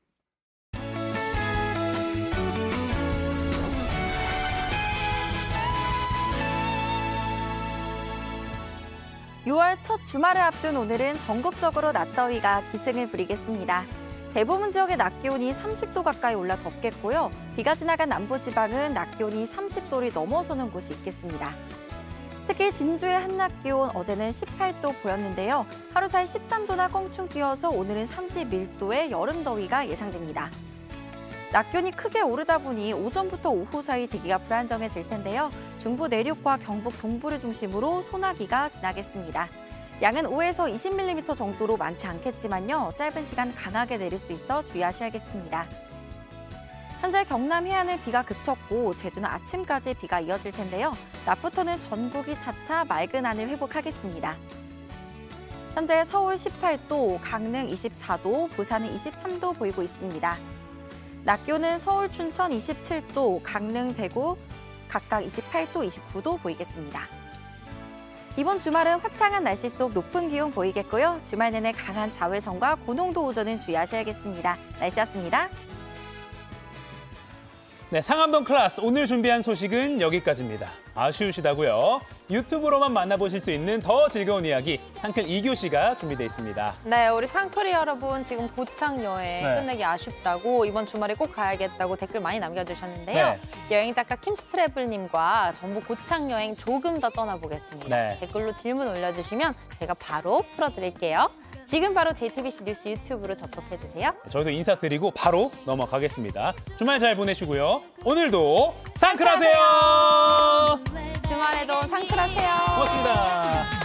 유월 첫 주말을 앞둔 오늘은 전국적으로 낮더위가 기승을 부리겠습니다. 대부분 지역의 낮 기온이 삼십 도 가까이 올라 덥겠고요. 비가 지나간 남부지방은 낮 기온이 삼십 도를 넘어서는 곳이 있겠습니다. 특히 진주의 한낮 기온 어제는 십팔 도 보였는데요. 하루 사이 십삼 도나 껑충 뛰어서 오늘은 삼십일 도의 여름 더위가 예상됩니다. 낮 기온이 크게 오르다 보니 오전부터 오후 사이 대기가 불안정해질 텐데요. 중부 내륙과 경북 동부를 중심으로 소나기가 지나겠습니다. 양은 오에서 이십 밀리미터 정도로 많지 않겠지만요. 짧은 시간 강하게 내릴 수 있어 주의하셔야겠습니다. 현재 경남 해안은 비가 그쳤고 제주는 아침까지 비가 이어질 텐데요. 낮부터는 전국이 차차 맑은 하늘 회복하겠습니다. 현재 서울 십팔 도, 강릉 이십사 도, 부산은 이십삼 도 보이고 있습니다. 낮 기온은 서울, 춘천 이십칠 도, 강릉, 대구 각각 이십팔 도, 이십구 도 보이겠습니다. 이번 주말은 화창한 날씨 속 높은 기온 보이겠고요. 주말 내내 강한 자외선과 고농도 오전은 주의하셔야겠습니다. 날씨였습니다. 네, 상암동 클래스 오늘 준비한 소식은 여기까지입니다. 아쉬우시다고요? 유튜브로만 만나보실 수 있는 더 즐거운 이야기 상클 이 교시가 준비되어 있습니다. 네, 우리 상클이 여러분 지금 고창 여행 네. 끝내기 아쉽다고 이번 주말에 꼭 가야겠다고 댓글 많이 남겨주셨는데요. 네. 여행 작가 킴스트래블님과 전북 고창 여행 조금 더 떠나보겠습니다. 네. 댓글로 질문 올려주시면 제가 바로 풀어드릴게요. 지금 바로 제이티비씨 뉴스 유튜브로 접속해주세요. 저희도 인사드리고 바로 넘어가겠습니다. 주말 잘 보내시고요. 오늘도 상클하세요. 주말에도 상클하세요. 고맙습니다.